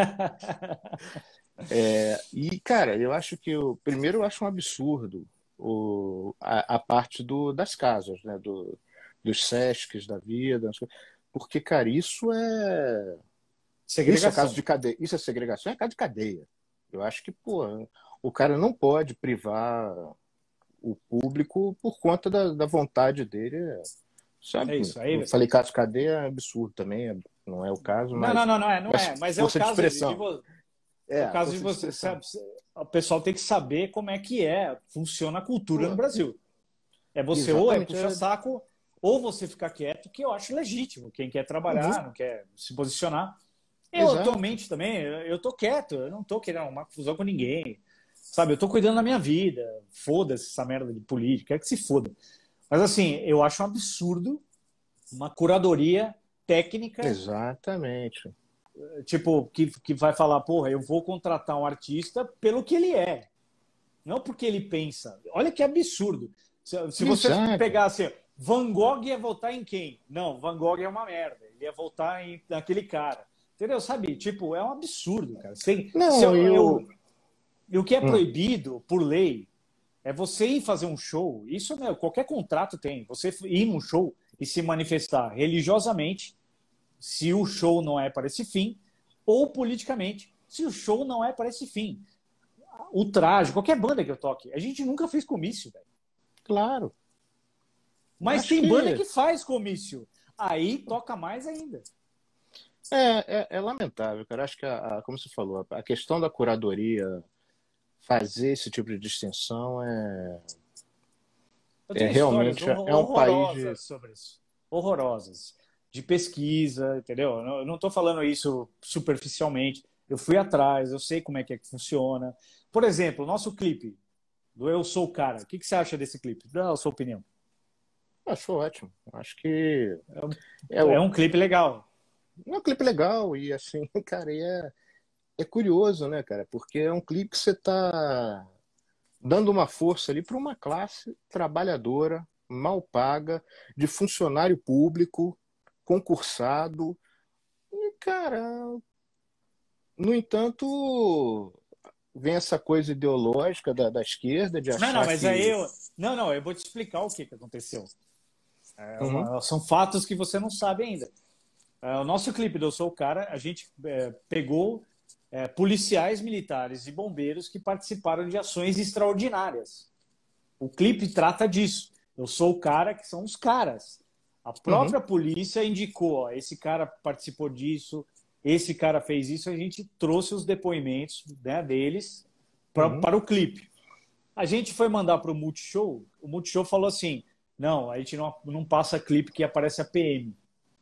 É, e, cara, eu acho que o primeiro eu acho um absurdo o, a, a parte do, das casas, né? Do, dos Sescs da vida, porque, cara, isso é isso é caso Segregação. de cadeia, isso é segregação, é caso de cadeia. Eu acho que, pô, o cara não pode privar o público por conta da, da vontade dele. Sabe? É isso. Eu Aí, falei caso de cadeia é absurdo também, é- não é o caso, não, não, mas, não, não é, não mas é. Mas é o força de caso de, de, expressão. vo- é É, o a caso de força de você, expressão. sabe? O pessoal tem que saber como é que é, funciona a cultura no Pô, Brasil. É você ou é exatamente. puxa É, saco, ou você ficar quieto, que eu acho legítimo. Quem quer uhum, trabalhar, não quer se posicionar. Eu exato. atualmente também, eu tô quieto, eu não tô querendo uma confusão com ninguém. Sabe, eu tô cuidando da minha vida. Foda-se essa merda de política, é que se foda. Mas assim, eu acho um absurdo uma curadoria técnica, Exatamente. tipo, que, que vai falar, porra, eu vou contratar um artista pelo que ele é, não porque ele pensa. Olha que absurdo. Se, se você Exato. pegar assim, Van Gogh ia votar em quem? Não, Van Gogh é uma merda. Ele ia votar em, naquele cara. Entendeu? Sabe? Tipo, é um absurdo, cara. Sem, se Não, eu, eu. eu, e o que é Hum, proibido por lei é você ir fazer um show. Isso, meu, qualquer contrato tem. Você ir num show e se manifestar religiosamente, se o show não é para esse fim, ou politicamente, se o show não é para esse fim. O traje, qualquer banda que eu toque, a gente nunca fez comício, velho. claro. Eu Mas acho tem banda que. que faz comício. Aí toca mais ainda. É, é, é lamentável, cara. Acho que, a, a- como você falou, a questão da curadoria fazer esse tipo de distinção é, Eu é tenho histórias realmente horror- é um país de. horrorosas sobre isso. Horrorosas. De pesquisa, entendeu? Eu não estou falando isso superficialmente. Eu fui atrás, eu sei como é que, é que funciona. Por exemplo, o nosso clipe do Eu Sou o Cara. O que, que você acha desse clipe? Dá a sua opinião. Acho ótimo. Acho que É um, é, é o- um clipe legal. é um clipe legal e assim, cara, e é, é curioso, né, cara? Porque é um clipe que você tá dando uma força ali para uma classe trabalhadora, mal paga, de funcionário público, concursado. E, cara, no entanto, vem essa coisa ideológica da, da esquerda de Não, não, achar mas aí que. eu. Não, não, eu vou te explicar o que, que aconteceu. É Uhum, uma- são fatos que você não sabe ainda. É, o nosso clipe do Eu Sou o Cara, a gente é, pegou é, policiais militares e bombeiros que participaram de ações extraordinárias. O clipe trata disso. Eu sou o cara que são os caras. A uhum, própria polícia indicou, ó, esse cara participou disso, esse cara fez isso, a gente trouxe os depoimentos, né, deles pra, uhum. para o clipe. A gente foi mandar para o Multishow, o Multishow falou assim, não, a gente não, não passa clipe que aparece a P M.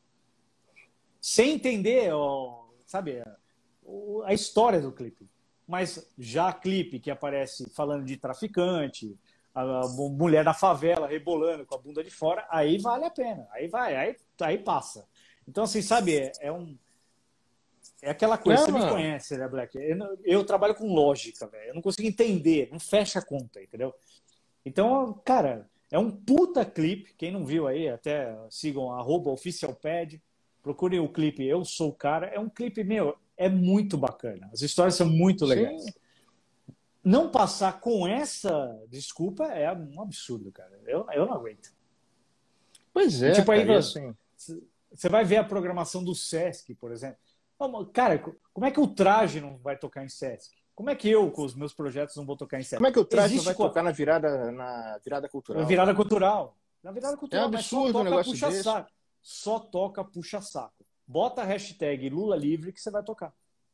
Sem entender, ó, sabe, a, a história do clipe. Mas já clipe que aparece falando de traficante, a, a mulher na favela rebolando com a bunda de fora, aí vale a pena. Aí vai, aí, aí passa. Então, assim, sabe, é, é um, é aquela coisa, É você me uma. conhece, né, Black? Eu, não- eu trabalho com lógica, velho. Eu não consigo entender, não fecha a conta, entendeu? Então, cara, é um puta clipe. Quem não viu aí, até sigam arroba oficialpad, procurem o clipe Eu Sou o Cara. É um clipe, meu, é muito bacana. As histórias são muito Sim, legais. Não passar com essa desculpa é um absurdo, cara. Eu, eu não aguento. pois E é, tipo, aí cara, e assim. você vai ver a programação do Sesc, por exemplo. Cara, como é que o traje não vai tocar em Sesc? Como é que eu, com os meus projetos, não vou tocar em Como Sesc? é que o traje não Existe vai tocar na virada, na virada cultural, virada cara? cultural. Na virada É um cultural, mas só absurdo um toca negócio desse. puxa-saco. Só toca puxa-saco. Bota a hashtag Lula livre que você vai tocar.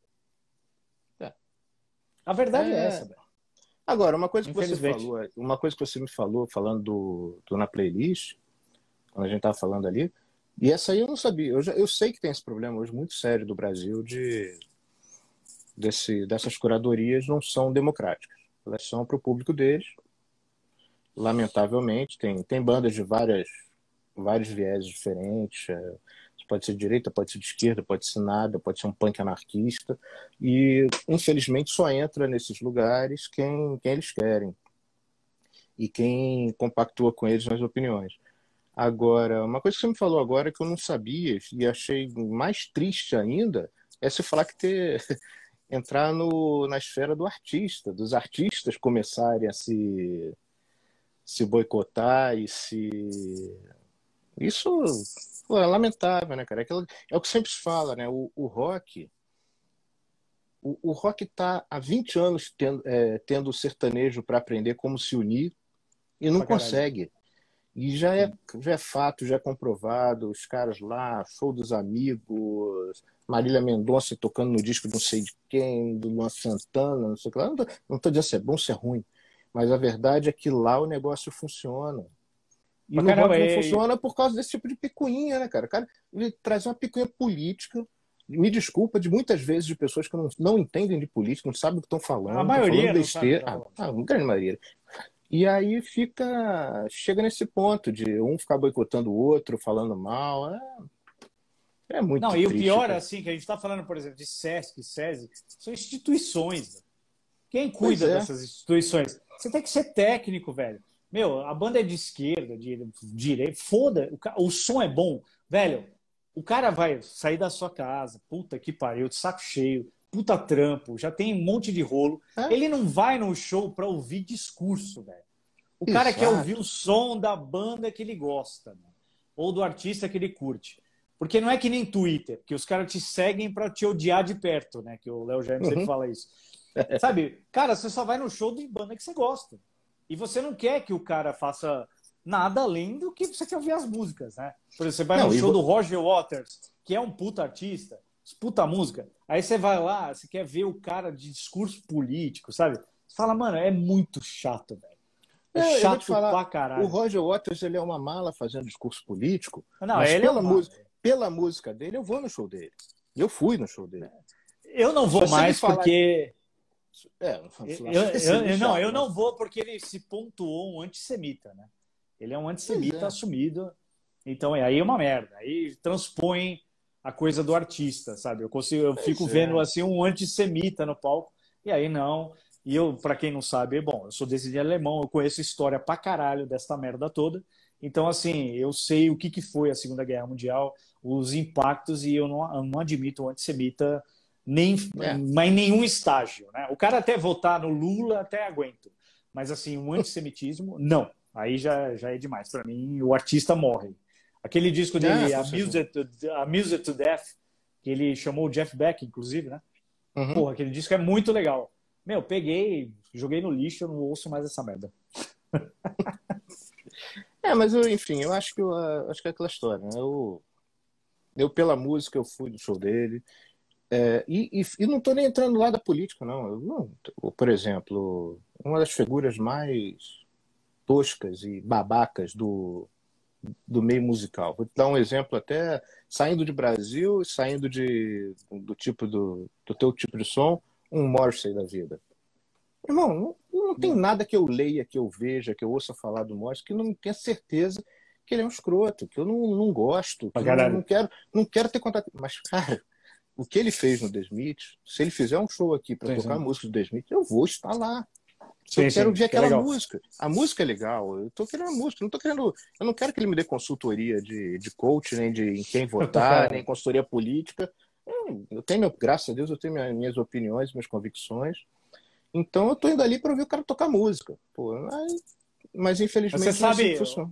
É. A verdade é essa, É, velho. agora, uma coisa que você Infelizmente. falou, uma coisa que você me falou, falando do, do na playlist, quando a gente estava falando ali, e essa aí eu não sabia. Eu, já, eu sei que tem esse problema hoje muito sério do Brasil de desse, dessas curadorias não são democráticas. Elas são para o público deles. Lamentavelmente, tem, tem bandas de várias, vários viés diferentes. É, pode ser de direita, pode ser de esquerda, pode ser nada, pode ser um punk anarquista. E, infelizmente, só entra nesses lugares quem, quem eles querem e quem compactua com eles nas opiniões. Agora, uma coisa que você me falou agora que eu não sabia e achei mais triste ainda é se falar que ter, entrar no, na esfera do artista, dos artistas começarem a se, se boicotar e se. Isso pô, é lamentável, né, cara? É, aquilo, é o que sempre se fala, né? O, o rock. O, o rock está há vinte anos tendo, é, tendo o sertanejo para aprender como se unir e não Pra caralho. consegue. E já é, Sim. já é fato, já é comprovado, os caras lá, show dos amigos, Marília Mendonça tocando no disco de não sei de quem, do Luan Santana, não sei o que lá. Não tô, não tô dizendo se é bom, se é ruim, mas a verdade é que lá o negócio funciona. E Pra no caramba. rock não E, funciona por causa desse tipo de picuinha, né, cara? O cara ele traz uma picuinha política, me desculpa, de muitas vezes de pessoas que não, não entendem de política, não sabem o que estão a falando, estão falando maioria não sabe o que besteira. tá Ah, falando. a grande maioria. E aí fica, chega nesse ponto de um ficar boicotando o outro, falando mal. É, é Não, muito e o triste, pior é cara. assim, que a gente está falando, por exemplo, de Sesc, SESI, são instituições. Velho. Quem Pois cuida é. dessas instituições? Você tem que ser técnico, velho. Meu, a banda é de esquerda, de direita, foda, o, ca- o som é bom. Velho, o cara vai sair da sua casa, puta que pariu, de saco cheio, puta trampo, já tem um monte de rolo. É, Ele não vai no show pra ouvir discurso, velho. O cara quer ouvir o exato. som da banda que ele gosta, mano, ou do artista que ele curte. Porque não é que nem Twitter, que os caras te seguem pra te odiar de perto, né? Que o Léo Jaime sempre Uhum. fala isso. Sabe, cara, você só vai no show de banda que você gosta. E você não quer que o cara faça nada além do que você quer ouvir as músicas, né? Por exemplo, você vai no Não, e show do vo- Roger Waters, que é um puta artista. puta música. Aí você vai lá, você quer ver o cara de discurso político, sabe? Você fala, mano, é muito chato, velho. É É, eu vou te chato falar, pra o caralho. Roger Waters, ele é uma mala fazendo discurso político, Não, mas ele é pela, uma. música, pela música dele, eu vou no show dele. Eu fui no show dele. Eu não vou Só se ele mais falar... porque. É, eu Eu, acho que eu, seria eu- não, chato, eu mas... não vou porque ele se pontuou um antissemita, né? Ele é um Pois antissemita é, assumido. Então, é aí é uma merda. Aí transpõe a coisa do artista, sabe? Eu consigo, eu fico pois vendo é. assim um antissemita no palco, e aí não. E eu, para quem não sabe, bom, eu sou descendente alemão, eu conheço história pra caralho desta merda toda. Então, assim, eu sei o que, que foi a Segunda Guerra Mundial, os impactos, e eu não, eu não admito o antissemita nem, É. mas em nenhum estágio, né? O cara até votar no Lula, até aguento. Mas, assim, o antissemitismo, não. Aí já, já é demais. Para mim, o artista morre. Aquele disco Ah, dele, com certeza. Amused to, Amused to Death, que ele chamou o Jeff Beck, inclusive, né? Uhum. Porra, aquele disco é muito legal. Meu, peguei, joguei no lixo, eu não ouço mais essa merda. É, mas eu, enfim, eu acho que, eu, ah, acho que é aquela história, né? Eu, eu, pela música, eu fui no show dele. É, e, e, e não estou nem entrando lá da política, não. Eu, não. Por exemplo, uma das figuras mais toscas e babacas do, do meio musical. Vou te dar um exemplo até saindo de Brasil, saindo de, do tipo do, do teu tipo de som, um Morrissey da vida. Irmão, não, não tem nada que eu leia, que eu veja, que eu ouça falar do Morrissey, que eu não tenha certeza que ele é um escroto, que eu não, não gosto, Pra que não, não, caralho. quero, não quero ter contato. Mas, cara, o que ele fez no The Smiths, se ele fizer um show aqui para Sim, tocar a sim. música do The Smiths, eu vou estar lá. Eu Sim, quero sim. ver Que é aquela legal. música. A música é legal. Eu tô querendo a música. Eu não tô querendo. Eu não quero que ele me dê consultoria de, de coach, nem de em quem votar, nem consultoria política. Eu, eu tenho, graças a Deus, eu tenho minha- minhas opiniões, minhas convicções. Então eu tô indo ali para ver o cara tocar música. Pô, mas, mas Mas você infelizmente não é assim que sabe, funciona.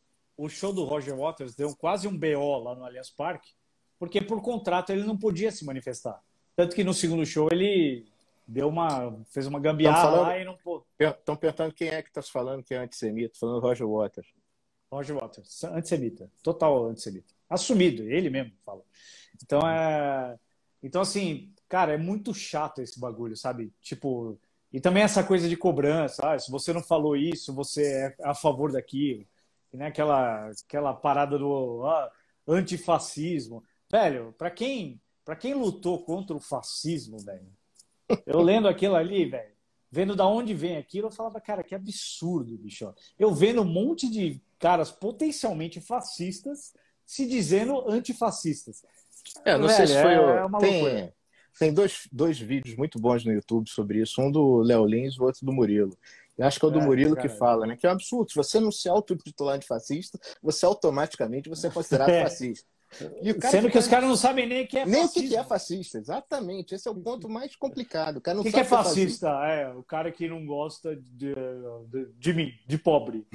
o show do Roger Waters deu quase um B O lá no Allianz Parque, porque por contrato ele não podia se manifestar. Tanto que no segundo show ele deu uma, fez uma Estão gambiarra falando, lá e não pôde. estão perguntando quem é que está falando que é antissemita, falando Roger Waters. Roger Waters, antissemita, total antissemita. Assumido, ele mesmo fala. Então é. Então, assim, cara, é muito chato esse bagulho, sabe? Tipo, e também essa coisa de cobrança, ah, se você não falou isso, você é a favor daquilo. E, né, aquela, aquela parada do ah, antifascismo. Velho, pra quem, pra quem lutou contra o fascismo, velho, eu lendo aquilo ali, velho, vendo da onde vem aquilo, eu falava, cara, que absurdo, bicho. Eu vendo um monte de caras potencialmente fascistas se dizendo antifascistas. É, não sei Velho, se foi é o. uma loucura. Tem, tem dois, dois vídeos muito bons no YouTube sobre isso, um do Léo Lins e o outro do Murilo. Eu acho que é o do É, pra Murilo que caralho. fala, né? Que é um absurdo. Se você não se auto-titular de fascista, você automaticamente você é considerado É. fascista. E o cara Sendo que fica... os caras não sabem nem o que é Nem o que que fascismo. é fascista, exatamente. Esse é o ponto mais complicado. O cara O não que, que é sabe o que é fascista. fascista? É, o cara que não gosta de, de, de mim, de pobre.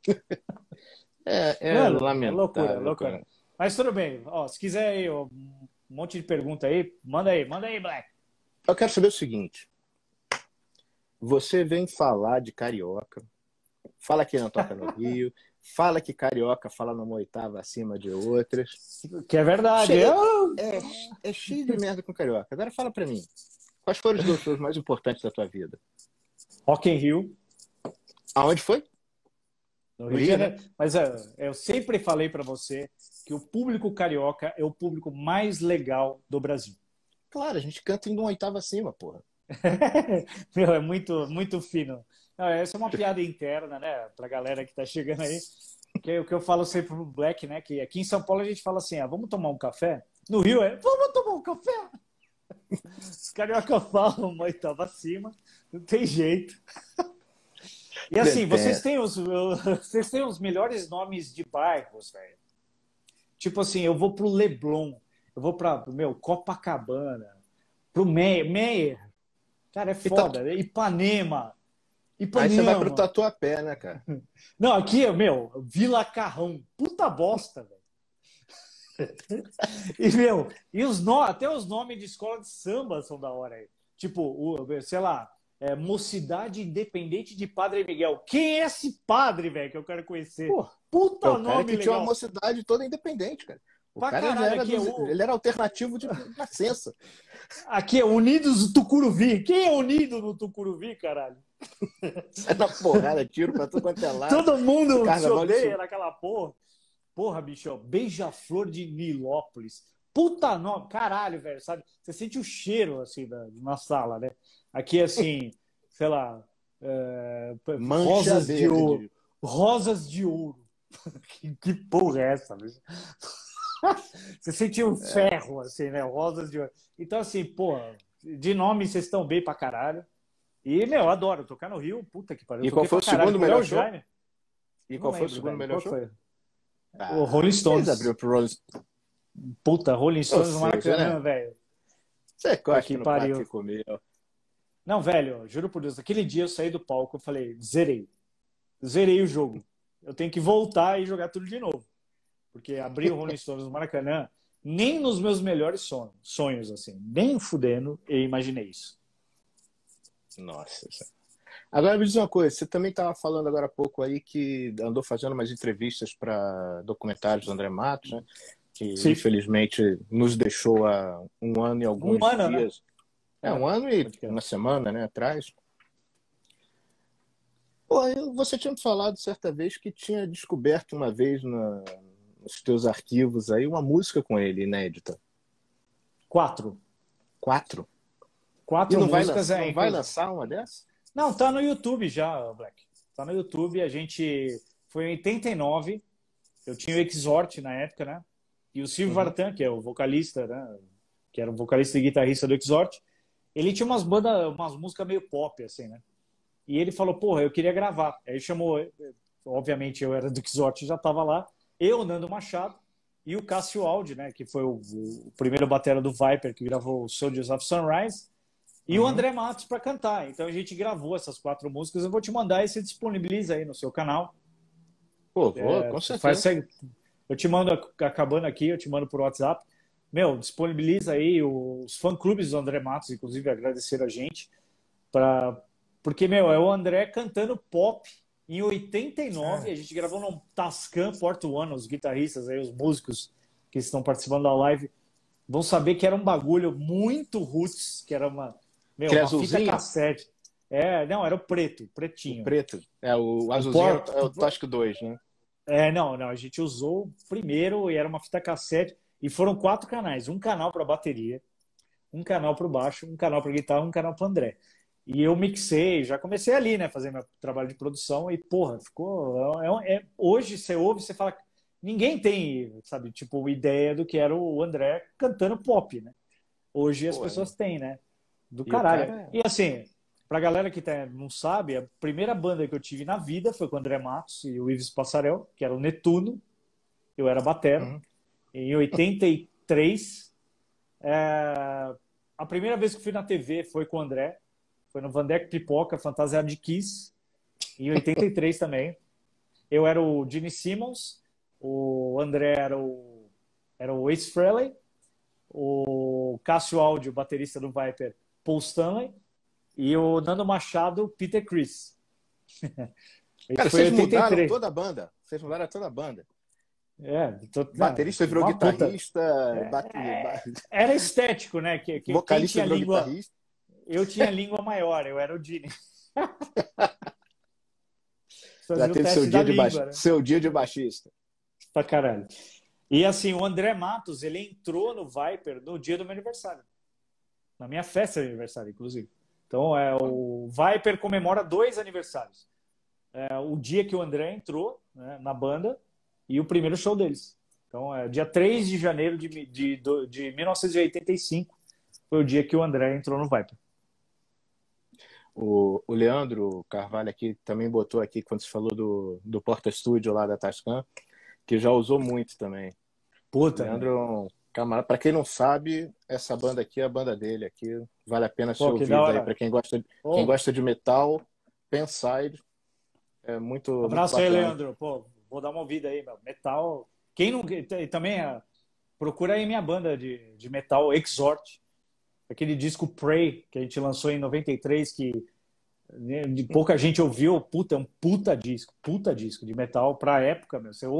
É, é Mano, é loucura, é lamentável, loucura. cara. Mas tudo bem. Ó, se quiser aí, ó, um monte de pergunta aí, manda aí, manda aí, Black. Eu quero saber o seguinte. Você vem falar de carioca, fala que não toca no Rio, fala que carioca fala numa oitava acima de outras. Que é verdade. Cheio, Eu... é, é cheio de merda com carioca. Agora fala pra mim, quais foram os dois shows mais importantes da tua vida? Rock in Rio, Aonde foi? no No Rio de Rio, Janeiro. né? Mas é, eu sempre falei pra você que o público carioca é o público mais legal do Brasil. Claro, a gente canta em uma oitava acima, porra. Meu, é muito, muito fino. Não, essa é uma piada interna, né? Pra galera que tá chegando aí. Que é o que eu falo sempre pro Black, né? Que aqui em São Paulo a gente fala assim: ah, vamos tomar um café? No Rio é, vamos tomar um café? Os carioca falam uma oitava acima, não tem jeito. E assim, vocês têm os, vocês têm os melhores nomes de bairros, velho. Tipo assim, eu vou pro Leblon, eu vou pra, meu, Copacabana, pro Meyer, Meyer. Cara, é foda. Tatu... Ipanema. Aí você vai pro Ipanema. Tatuapé, né, cara? Não, aqui, meu, Vila Carrão. Puta bosta, velho. E, meu, e os no... até os nomes de escola de samba são da hora aí. Tipo, o, sei lá, é, Mocidade Independente de Padre Miguel. Quem é esse padre, velho, que eu quero conhecer? Pô, Puta é o cara nome que tinha uma legal. mocidade toda independente, cara. O Pra cara ele caralho, era, aqui é dos- o- ele era alternativo de nascença. Aqui é Unidos do Tucuruvi. Quem é unido no Tucuruvi, caralho? Sai na porrada, tiro pra tudo quanto é lado. Todo mundo se Carnaval de odeia Sul. naquela porra. Porra, bicho, ó, Beija-Flor de Nilópolis. Puta nome, caralho, velho, sabe? Você sente o cheiro, assim, da, na sala, né? Aqui, assim, sei lá, é, Mancha rosas de verde. ouro. Rosas de ouro. que, que porra é essa, bicho? Você sentiu um ferro, assim, né? Rosas de ouro. Então, assim, porra, de nome vocês estão bem pra caralho. E, meu, eu adoro tocar no Rio, puta que pariu. E Eu qual toquei foi o pra caralho segundo com o melhor Léo show? Jaime. E Não qual foi o lembro, segundo velho. melhor Qual show? foi? Ah, O Rolling Stones. Eles abriu pro Rolling Stones. Puta, Rolling Stones no Ou seja, Maracanã, né? velho. Você Puta cospe que no pariu. prato que comeu. Não, velho, juro por Deus, aquele dia eu saí do palco, eu falei, zerei. Zerei o jogo. Eu tenho que voltar e jogar tudo de novo. Porque abrir o Rolling Stones no Maracanã, nem nos meus melhores sonhos, sonhos assim, nem fudendo, eu imaginei isso. Nossa. Agora me diz uma coisa, você também estava falando agora há pouco aí que andou fazendo umas entrevistas para documentários do André Matos, né? Que Sim. infelizmente nos deixou há um ano e alguns Um ano, né? dias. É, um ano e Pode crer. uma semana, né, atrás. Pô, eu- você tinha me falado certa vez que tinha descoberto uma vez na- nos teus arquivos aí uma música com ele, inédita. Quatro. Quatro. E Quatro não vai, músicas. lançar, é, não vai inclusive- lançar uma dessa? Não, tá no YouTube já, Black. Tá no YouTube. A gente foi em oitenta e nove. Eu tinha o Exhort na época, né? E o Silvio Uhum. Vartan, que é o vocalista, né? Que era o vocalista e guitarrista do Exhort, ele tinha umas bandas, umas músicas meio pop, assim, né? E ele falou, porra, eu queria gravar. Aí chamou, obviamente eu era do Exhort, já tava lá. Eu, Nando Machado, e o Cássio Aldi, né? Que foi o, o primeiro batera do Viper, que gravou Soldiers of Sunrise. E Uhum. o André Matos para cantar. Então a gente gravou essas quatro músicas. Eu vou te mandar e você disponibiliza aí no seu canal. Pô, vou, É, com certeza. faz, eu te mando, acabando aqui, eu te mando por WhatsApp. Meu, disponibiliza aí os fã-clubes do André Matos, inclusive, agradeceram a gente. Pra, porque, meu, é o André cantando pop em oitenta e nove. É. A gente gravou no Tascam Porto One, os guitarristas aí, os músicos que estão participando da live vão saber que era um bagulho muito roots, que era uma, meu, Que é uma fita azulzinho? cassete. É, não, era o preto, pretinho. O preto. É, o azulzinho Porto- é o Tosco dois, né? É, não, não, a gente usou o primeiro e era uma fita cassete e foram quatro canais, um canal para bateria, um canal para o baixo, um canal para guitarra, um canal para André. E eu mixei, já comecei ali, né, fazer meu trabalho de produção e porra, ficou é, é, hoje você ouve, você fala, ninguém tem, sabe, tipo ideia do que era o André cantando pop, né? Hoje as Pô, pessoas têm, né? Do E o caralho. cara- E assim, pra galera que tá, não sabe, a primeira banda que eu tive na vida foi com o André Matos e o Ives Passarel, que era o Netuno. Eu era batera. Uhum. Em oitenta e três, é, a primeira vez que fui na T V foi com o André. Foi no Vandeco Pipoca, fantasiado de Kiss. Em oitenta e três também. Eu era o Gene Simmons. O André era o, era o Ace Frehley. O Cássio Aldi, o baterista do Viper, Paul Stanley. E o Nando Machado, Peter Criss. Esse Cara, foi em vocês mudaram oitenta e três. toda a banda. Vocês mudaram toda a banda. É, tô, O baterista não, virou uma puta- guitarrista, bate- ba- Era estético, né? Que, que, quem vocalista tinha virou língua, guitarrista. eu tinha língua maior, eu era o Gene. Já Fazia o teve teste seu da dia, de língua, baixista. né? seu dia de baixista. Pra caralho. E assim, o André Matos, ele entrou no Viper no dia do meu aniversário. Na minha festa de aniversário, inclusive. Então, é, o Viper comemora dois aniversários. É, o dia que o André entrou, né, na banda e o primeiro show deles. Então, é dia três de janeiro de, de, de, de mil novecentos e oitenta e cinco foi o dia que o André entrou no Viper. O, o Leandro Carvalho aqui também botou aqui, quando você falou do, do Porta Studio lá da Tascam, que já usou muito também. Puta, Leandro é um camarada. Pra quem não sabe, essa banda aqui é a banda dele aqui. Vale a pena ser Pô, que ouvido da hora. aí. Pra quem gosta, Pô, quem gosta de metal, Penside. É muito, abraço muito aí, bacana. Leandro. Pô, vou dar uma ouvida aí, meu. Metal. Quem não. E também é, procura aí minha banda de, de metal, Exhort. Aquele disco Prey, que a gente lançou em noventa e três, que né, de pouca gente ouviu. Puta, é um puta disco. Puta disco de metal pra época, meu. Você ouve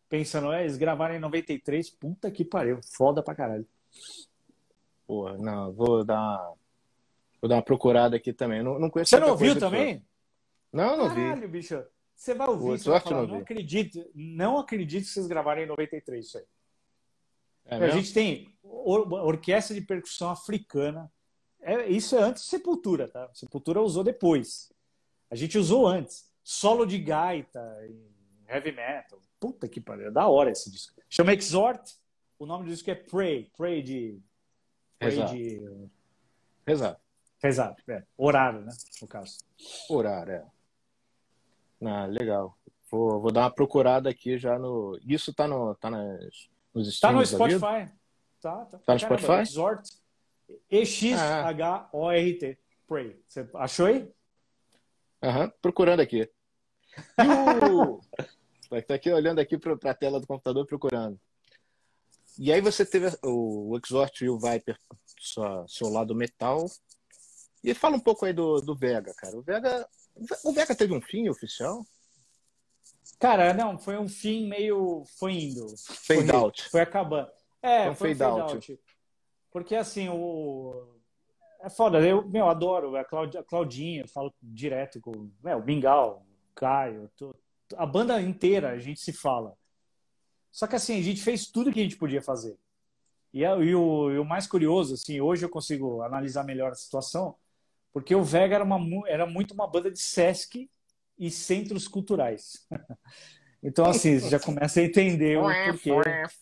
pensando, é, eles gravaram em noventa e três, puta que pariu, foda pra caralho. Porra, não, vou dar uma, vou dar uma procurada aqui também. Não, não conheço Você muita não viu coisa do Exorcist. também? Não, não vi. Caralho, bicho. Você vai O ouvir, você vai Exorcist falar, não não vi. acredito, não acredito que vocês gravaram em noventa e três isso aí. É A mesmo? gente tem or orquestra de percussão africana. É, isso é antes de Sepultura, tá? Sepultura usou depois. A gente usou antes. Solo de gaita, heavy metal. Puta que pariu, é da hora esse disco. Chama Exhort. O nome do disco é Pray. Pray de. Pray Exato. de. Exato. Exato, é. Horário, né? No caso. Horário, é. Ah, legal. Vou, vou dar uma procurada aqui já no. Isso tá, no, tá nas, nos Tá no streams da vida? Spotify. Tá, tá. Tá no Caramba, Spotify? Exhort. E X H O R T. Pray. Você achou aí? Aham, procurando aqui. E o. Tá aqui olhando aqui para a tela do computador procurando. E aí você teve o, o Exhort e o Viper, sua, seu lado metal. E fala um pouco aí do, do Vega, cara. O Vega, o Vega teve um fim oficial? Cara, não, foi um fim meio. Foi indo. Fade foi, out. Foi acabando. É, Foi um foi um fade fade out. out. Porque assim, o. É foda, eu, meu, adoro a, Claud... a Claudinha, eu falo direto com é, o Bingal, o Caio, tô... a banda inteira a gente se fala. Só que assim, a gente fez tudo que a gente podia fazer. E, é, e, o, e o mais curioso, assim, hoje eu consigo analisar melhor a situação, porque o Vega era, uma, era muito uma banda de Sesc e centros culturais. Então, assim, você já começa a entender o porquê.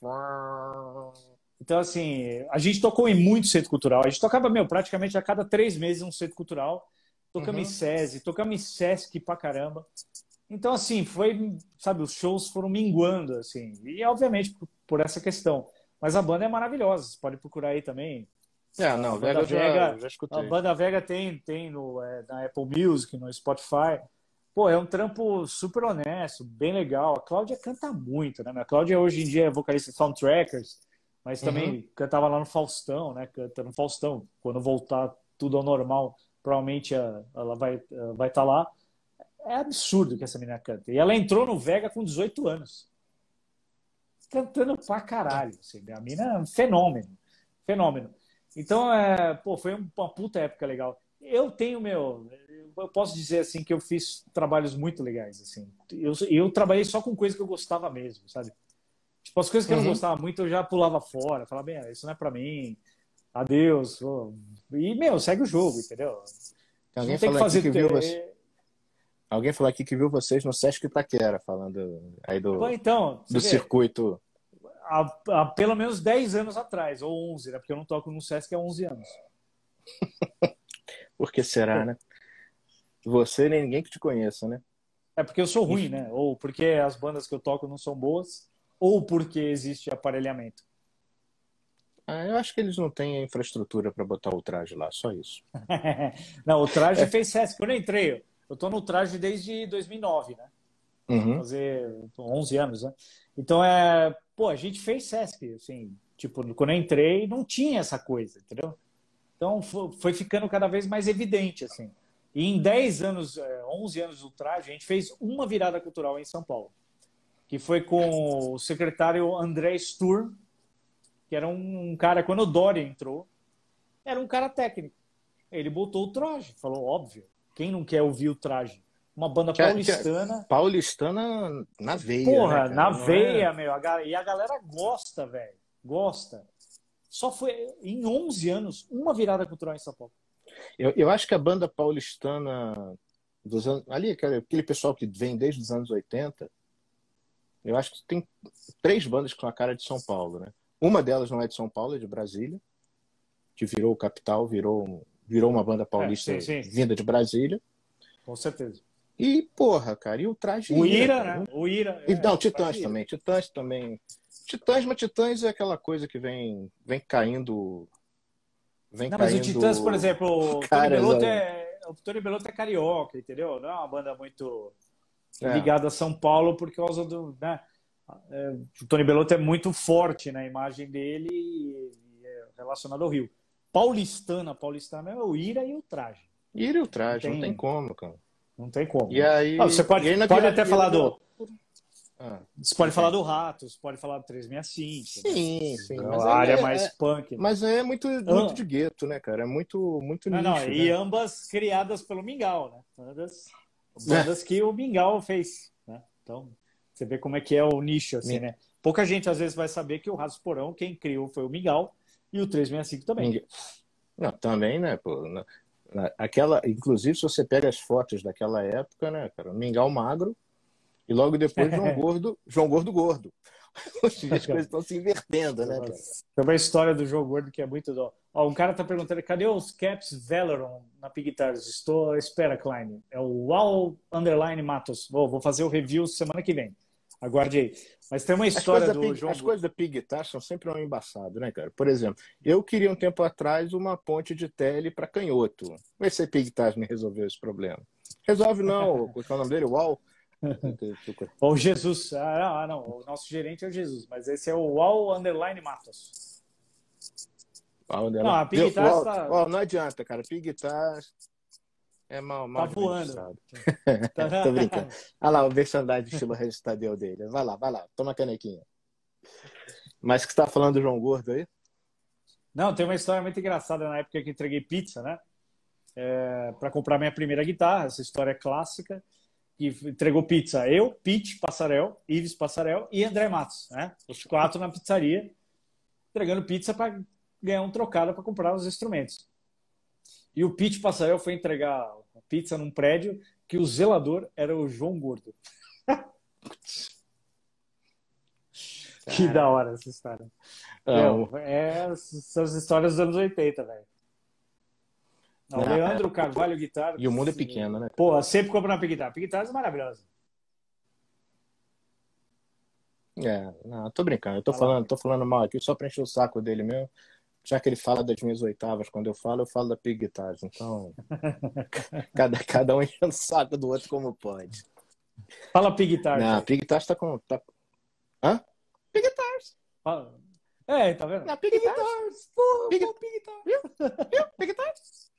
Então, assim, a gente tocou em muito centro cultural. A gente tocava, meu, praticamente a cada três meses um centro cultural. Tocamos Uhum. em SESI, tocamos em Sesc pra caramba. Então, assim, foi, sabe, os shows foram minguando, assim. E, obviamente, por, por essa questão. Mas a banda é maravilhosa, você pode procurar aí também. É, não, a Vega, banda Vega, já, já a escutei. banda Vega tem, tem no, é, na Apple Music, no Spotify. Pô, é um trampo super honesto, bem legal. A Cláudia canta muito, né? A Cláudia hoje em dia é vocalista de Soundtrackers, mas também Uhum. cantava lá no Faustão, né? Canta no Faustão. Quando voltar tudo ao normal, provavelmente ela vai vai estar lá. É absurdo que essa menina canta. E ela entrou no Vega com dezoito anos. Cantando pra caralho. Assim. A mina é um fenômeno. Fenômeno. Então, é, pô, foi uma puta época legal. Eu tenho, meu... Eu posso dizer, assim, que eu fiz trabalhos muito legais, assim. Eu, eu trabalhei só com coisa que eu gostava mesmo, sabe? Tipo, as coisas que eu não Uhum. gostava muito, eu já pulava fora. Falava, bem, isso não é pra mim. Adeus. Pô. E, meu, segue o jogo, entendeu? Alguém Não tem que falou fazer... aqui que viu você... Alguém falou aqui que viu vocês no Sesc Itaquera, falando aí do, Pô, então, do circuito. Há, há pelo menos dez anos atrás, ou onze, né? Porque eu não toco no Sesc há onze anos. Por que será, né? Você nem ninguém que te conheça, né? É porque eu sou ruim, né? Ou porque as bandas que eu toco não são boas, ou porque existe aparelhamento. Ah, eu acho que eles não têm a infraestrutura para botar o traje lá, só isso. Não, o traje fez Sesc. Quando eu entrei, eu tô no traje desde dois mil e nove, né? Uhum. Fazer onze anos, né? Então, é... Pô, a gente fez Sesc, assim... Tipo, quando eu entrei, não tinha essa coisa, entendeu? Então, foi ficando cada vez mais evidente, assim. E em dez anos, onze anos do traje, a gente fez uma virada cultural em São Paulo, que foi com o secretário André Sturm, que era um cara, quando o Dória entrou, era um cara técnico. Ele botou o traje, falou, óbvio, quem não quer ouvir o traje? Uma banda Que é- paulistana. que é paulistana na veia, Porra, né, cara? na Não veia, é- meu. A ga- E a galera gosta, velho. Gosta. Só foi em onze anos, uma virada cultural em São Paulo. Eu, eu acho que a banda paulistana dos anos, ali, aquele, aquele pessoal que vem desde os anos oitenta, eu acho que tem três bandas com a cara de São Paulo, né? Uma delas não é de São Paulo, é de Brasília, que virou capital, virou, virou uma banda paulista É, sim, sim. vinda de Brasília. Com certeza. E, porra, cara, e o traje O Ira, cara. né? O Ira. E, é, não, o Titãs traje Ira. também. Titãs também. Titãs, mas Titãs é aquela coisa que vem, vem caindo. Vem Não, mas o caindo. Titãs, por exemplo, o Tony Caras, Bellotto ó. é, o Tony Bellotto é carioca, entendeu? Não é uma banda muito É. ligada a São Paulo por causa do, né? É, o Tony Bellotto é muito forte na imagem dele e é relacionado ao Rio. Paulistana, paulistana é o Ira e o traje. E o traje, Não não tem- tem como, cara. Não tem como. E aí. Ah, você pode, e aí na pode vira- até vira- falar do. Ah, Você pode falar entendi. do Ratos, pode falar do trezentos e sessenta e cinco, né? Sim, sim, É mas a aí área é, mais é- punk, né? mas aí é muito, muito Ah, de gueto, né, cara? É muito, muito não, não, nicho, e né? ambas criadas pelo Mingau, né? Bandas, bandas que o Mingau fez, né? Então, você vê como é que é o nicho, assim, Mi- né? Pouca gente às vezes vai saber que o Ratos Porão, quem criou foi o Mingau e o trezentos e sessenta e cinco também. ninguém- Não, também, né, pô? na- na- Aquela, inclusive, se você pega as fotos daquela época, né, cara? Mingau magro e logo depois João Gordo, João Gordo gordo. Hoje em dia as coisas estão se invertendo, né, cara? Tem uma história do jogo gordo que é muito dó. Ó, um cara tá perguntando, cadê os caps Valeron na Pig Guitars? Estou à espera, Klein. É o Wow Underline Matos. Vou, vou fazer o review semana que vem. Aguarde aí. Mas tem uma As coisas história da do Pig, João as Gordo. coisas da Pig Guitar são sempre um embaçado, né, cara? Por exemplo, eu queria um tempo atrás uma ponte de tele para canhoto. Vê se a Pig Guitar me resolveu esse problema. Resolve não, qual é o nome dele? Uau! Ou Jesus. Ah, não, ah, não. O nosso gerente é o Jesus, mas esse é o Wow Underline Matos. Uau, Não, dela. a Pig Deu, Guitars uau, tá, uau, não adianta, cara. Pig Guitar é mal, mal tá voando. administrado. Tá... Tô brincando. Olha lá o merchandising estilo Regis Tadeu dele. Vai lá, vai lá. Toma a canequinha. Mas que você tá falando do João Gordo aí? Não, tem uma história muito engraçada na época que eu entreguei pizza, né? É, para comprar minha primeira guitarra. Essa história é clássica. Que entregou pizza. Eu, Pete Passarel, Ives Passarel e André Matos, né? Os quatro na pizzaria, entregando pizza para ganhar um trocado para comprar os instrumentos. E o Pete Passarel foi entregar a pizza num prédio que o zelador era o João Gordo. Que da hora essa história. Não, Meu, é, são as histórias dos anos oitenta, velho. Não, o não, é, Leandro Carvalho Guitar. e o mundo é pequeno, né? Pô, sempre compro na Pig Guitar. Pig Guitar é maravilhosa. É, não, tô brincando. Eu tô Vai lá. falando, tô falando mal aqui só pra encher o saco dele mesmo. Já que ele fala das minhas oitavas, quando eu falo, eu falo da Pig Guitar. Então, cada, cada um enchendo o saco do outro como pode. Fala Pig Guitar, Não, a velho. Pig Guitar tá com. Tá... Hã? Pig Guitar! Fala. É, tá vendo? Não, Pig Guitar! Pô, Pig pô, Pig Guitar. Viu? Viu? Pig Guitar!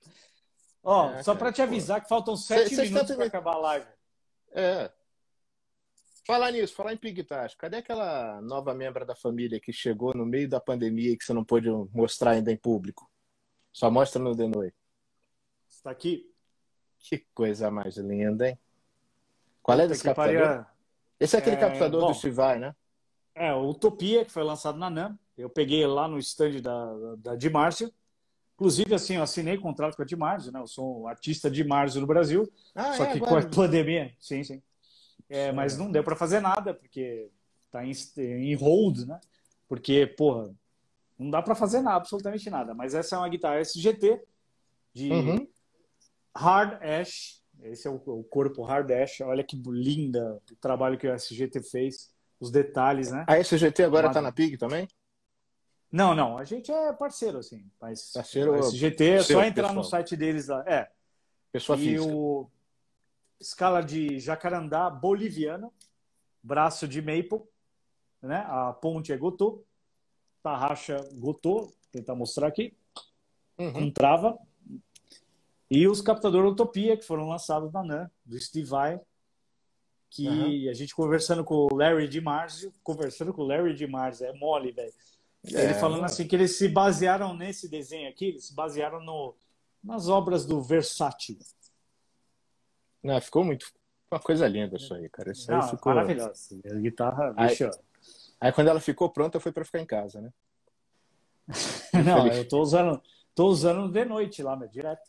Ó, É, só cara, pra te pô. avisar que faltam sete Vocês minutos tentam. pra acabar a live. É. Falar nisso, falar em Pig Guitar. Cadê aquela nova membra da família que chegou no meio da pandemia e que você não pôde mostrar ainda em público? Só mostra no Denoi. Está aqui. Que coisa mais linda, hein? Qual é Puta desse que captador? pariu. Esse é aquele É, captador do bom, Steve Vai, né? é o Utopia, que foi lançado na NAMM. Eu peguei lá no stand da, da Dimarzio. Inclusive, assim, eu assinei contrato com a Dimarzio, né? Eu sou um artista Dimarzio no Brasil. Ah, Só é que com a agora. pandemia, sim, sim. É, mas É. não deu para fazer nada, porque tá em, em hold, né? Porque, porra, não dá para fazer nada, absolutamente nada. Mas essa é uma guitarra S G T de Uhum. Hard Ash. Esse é o, o corpo Hard Ash. Olha que linda o trabalho que o S G T fez, os detalhes, né? A S G T agora Uma- tá na Pig também? Não, não, a gente é parceiro, assim. Mas Parceiro o S G T é seu, só entrar no pessoal. site deles lá. É. Pessoa E física. o escala de jacarandá boliviano, braço de maple, né? A ponte é Gotô, tarraxa Gotô, vou tentar mostrar aqui, Uhum. com trava. E os captadores Utopia, que foram lançados na NAMM, do Steve Vai, que Uhum. a gente conversando com o Larry DiMarzio, conversando com o Larry DiMarzio, é mole, velho. Ele É, falando não. assim que eles se basearam nesse desenho aqui, eles se basearam no, nas obras do Versace. Não, ficou muito. Uma coisa linda isso aí, cara. Isso aí Não, ficou. maravilhoso. A guitarra, Aí, bicho. aí quando ela ficou pronta, foi pra ficar em casa, né? Não, Infeliz. eu tô usando, tô usando de noite lá, meu, direto.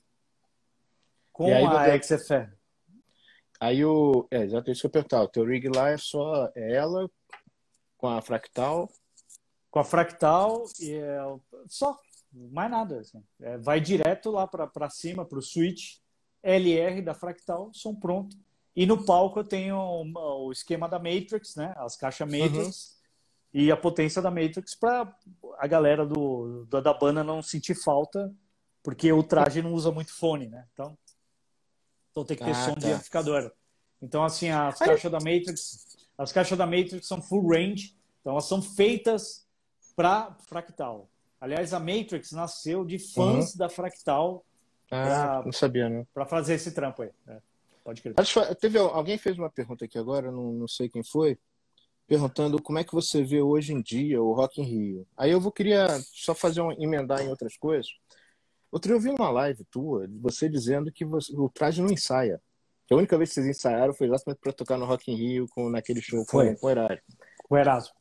E Com aí, a eu- X F R. aí o. É, exatamente isso que eu ia perguntar. O teu rig lá é só é ela com a fractal. Com a Fractal e é, só, mais nada. Assim. É, vai direto lá para cima, para o switch L R da Fractal, som pronto. E no palco eu tenho o, o esquema da Matrix, né? As caixas Matrix e a potência da Matrix para a galera do, do- da banda não sentir falta, porque o traje não usa muito fone, né? Então, então tem que ter Ah, som de tá. amplificador. Então, assim, as Aí- caixas da Matrix, as caixas da Matrix são full range, então elas são feitas para Fractal. Aliás, a Matrix nasceu de fãs da Fractal Ah, pra- não sabia, né? para fazer esse trampo aí. É, pode crer. Acho que teve alguém fez uma pergunta aqui agora, não, não sei quem foi. perguntando como é que você vê hoje em dia o Rock in Rio. Aí eu vou queria só fazer um emendar em outras coisas. Outro dia eu vi uma live tua, de você dizendo que você, o Traje não ensaia. Que a única vez que vocês ensaiaram foi exatamente para tocar no Rock in Rio, com, naquele show Foi. com o Erasmo. O Erasmo.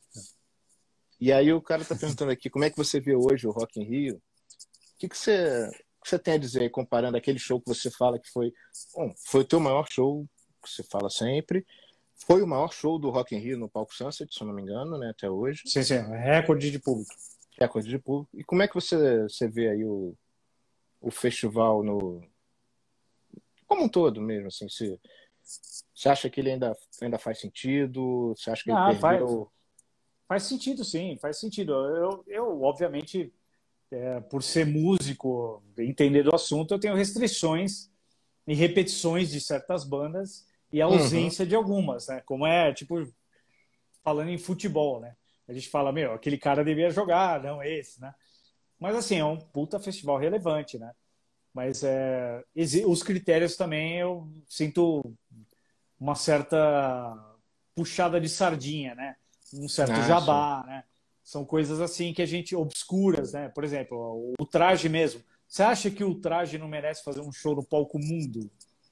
E aí o cara tá perguntando aqui, como é que você vê hoje o Rock in Rio? O que, que, você, o que você tem a dizer aí, comparando aquele show que você fala que foi... Bom, foi o teu maior show, que você fala sempre. Foi o maior show do Rock in Rio no palco Sunset, se eu não me engano, né, até hoje. Sim, sim. Recorde de público. Recorde de público. E como é que você, você vê aí o, o festival no... Como um todo mesmo, assim, se... Você acha que ele ainda, ainda faz sentido? Você acha que Ah, ele perdeu... faz, faz sentido, sim, faz sentido. Eu, eu obviamente, é, por ser músico, entender do assunto, eu tenho restrições e repetições de certas bandas e a ausência uhum. de algumas, né? Como é, tipo, falando em futebol, né? A gente fala, meu, aquele cara devia jogar, não esse, né? Mas, assim, é um puta festival relevante, né? Mas é, os critérios também eu sinto uma certa puxada de sardinha, né? Um certo ah, jabá, sim. né? São coisas assim que a gente obscuras, né? Por exemplo, o Traje mesmo. Você acha que o Traje não merece fazer um show no palco mundo?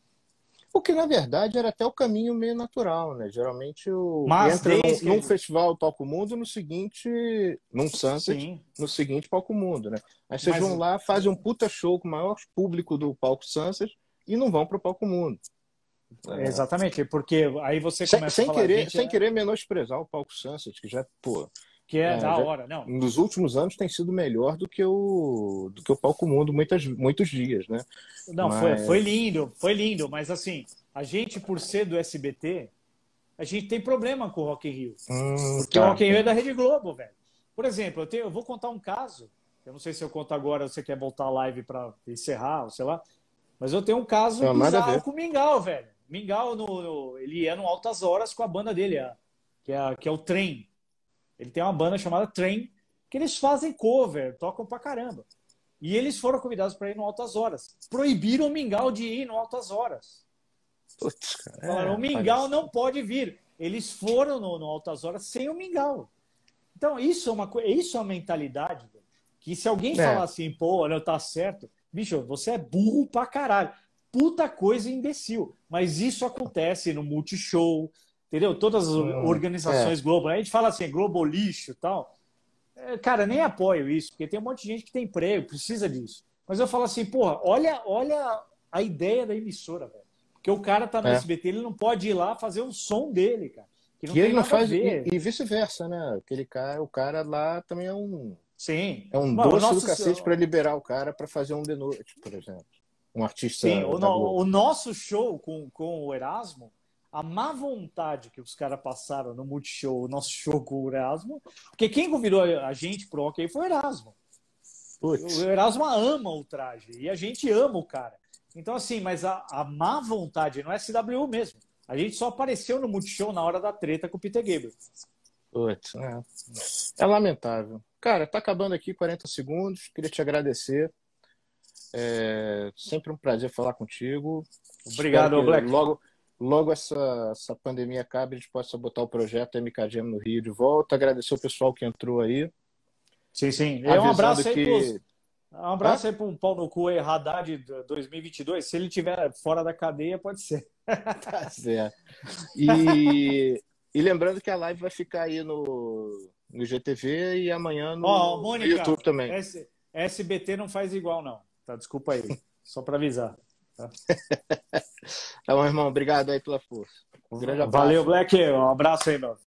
O que, na verdade, era até o caminho meio natural, né? Geralmente o Mas entra num, que... num festival Palco Mundo, no seguinte, num Sunset, Sim. no seguinte Palco Mundo, né? Aí vocês Mas... vão lá, fazem um puta show com o maior público do Palco Sunset e não vão pro Palco Mundo. É. Exatamente, porque aí você sem, começa sem a falar... Querer, gente, sem é... querer menosprezar o Palco Sunset, que já, pô... Que é, é da já, hora, não. Nos últimos anos tem sido melhor do que o, do que o Palco Mundo muitas, muitos dias, né? Não, mas... foi, foi lindo, foi lindo, mas assim, a gente, por ser do S B T, a gente tem problema com o Rock in Rio. Hum, porque tá. o Rock in Rio é da Rede Globo, velho. Por exemplo, eu, tenho, eu vou contar um caso, eu não sei se eu conto agora ou você quer voltar a live para encerrar, ou sei lá, mas eu tenho um caso não, bizarro com o Mingau, velho. Mingau, no, no, ele ia no Altas Horas com a banda dele, a, que, é, que é o Trem. Ele tem uma banda chamada Trem, que eles fazem cover, tocam pra caramba. E eles foram convidados para ir no Altas Horas. Proibiram o Mingau de ir no Altas Horas. Putz, cara. Falaram, é, o Mingau parece... não pode vir. Eles foram no, no Altas Horas sem o Mingau. Então, isso é uma, isso é uma mentalidade, velho, que se alguém é. falar assim, pô, olha, tá certo, bicho, você é burro pra caralho. Puta coisa imbecil. Mas isso acontece no Multishow, entendeu? Todas as organizações é. Globo. A gente fala assim, Globo lixo e tal. Cara, nem apoio isso, porque tem um monte de gente que tem emprego, precisa disso. Mas eu falo assim, porra, olha, olha a ideia da emissora, velho. Porque o cara tá no é. S B T, ele não pode ir lá fazer o som dele, cara. Que não e tem ele não nada faz, a ver. E, e vice-versa, né? Aquele cara, o cara lá também é um... Sim. É um Mano, doce nosso... do cacete para liberar o cara para fazer um de noite, por exemplo. Um artista. Sim, o, no, o nosso show com, com o Erasmo, a má vontade que os caras passaram no Multishow, o nosso show com o Erasmo, porque quem convidou a gente pro Rock foi o Erasmo. Putz. O Erasmo ama o Traje e a gente ama o cara. Então, assim, mas a, a má vontade não é S W U mesmo. A gente só apareceu no Multishow na hora da treta com o Peter Gabriel. Putz, é. é lamentável. Cara, tá acabando aqui quarenta segundos. Queria te agradecer. É sempre um prazer falar contigo. Obrigado, Black. Logo, logo essa, essa pandemia acabe, a gente possa botar o projeto M K Jam no Rio de volta. Agradecer o pessoal que entrou aí. Sim, sim. E um abraço aí que... pros... Um abraço ah? aí para um pau no cu aí, Haddad dois mil e vinte e dois. Se ele estiver fora da cadeia, pode ser. Tá certo. E, e lembrando que a live vai ficar aí no, no G T V e amanhã no, oh, Mônica, no YouTube também. S, S B T não faz igual, não. Tá, desculpa aí. Só para avisar. Tá? Tá bom, irmão. Obrigado aí pela força. Um grande abraço. Valeu, Black. Um abraço aí, meu.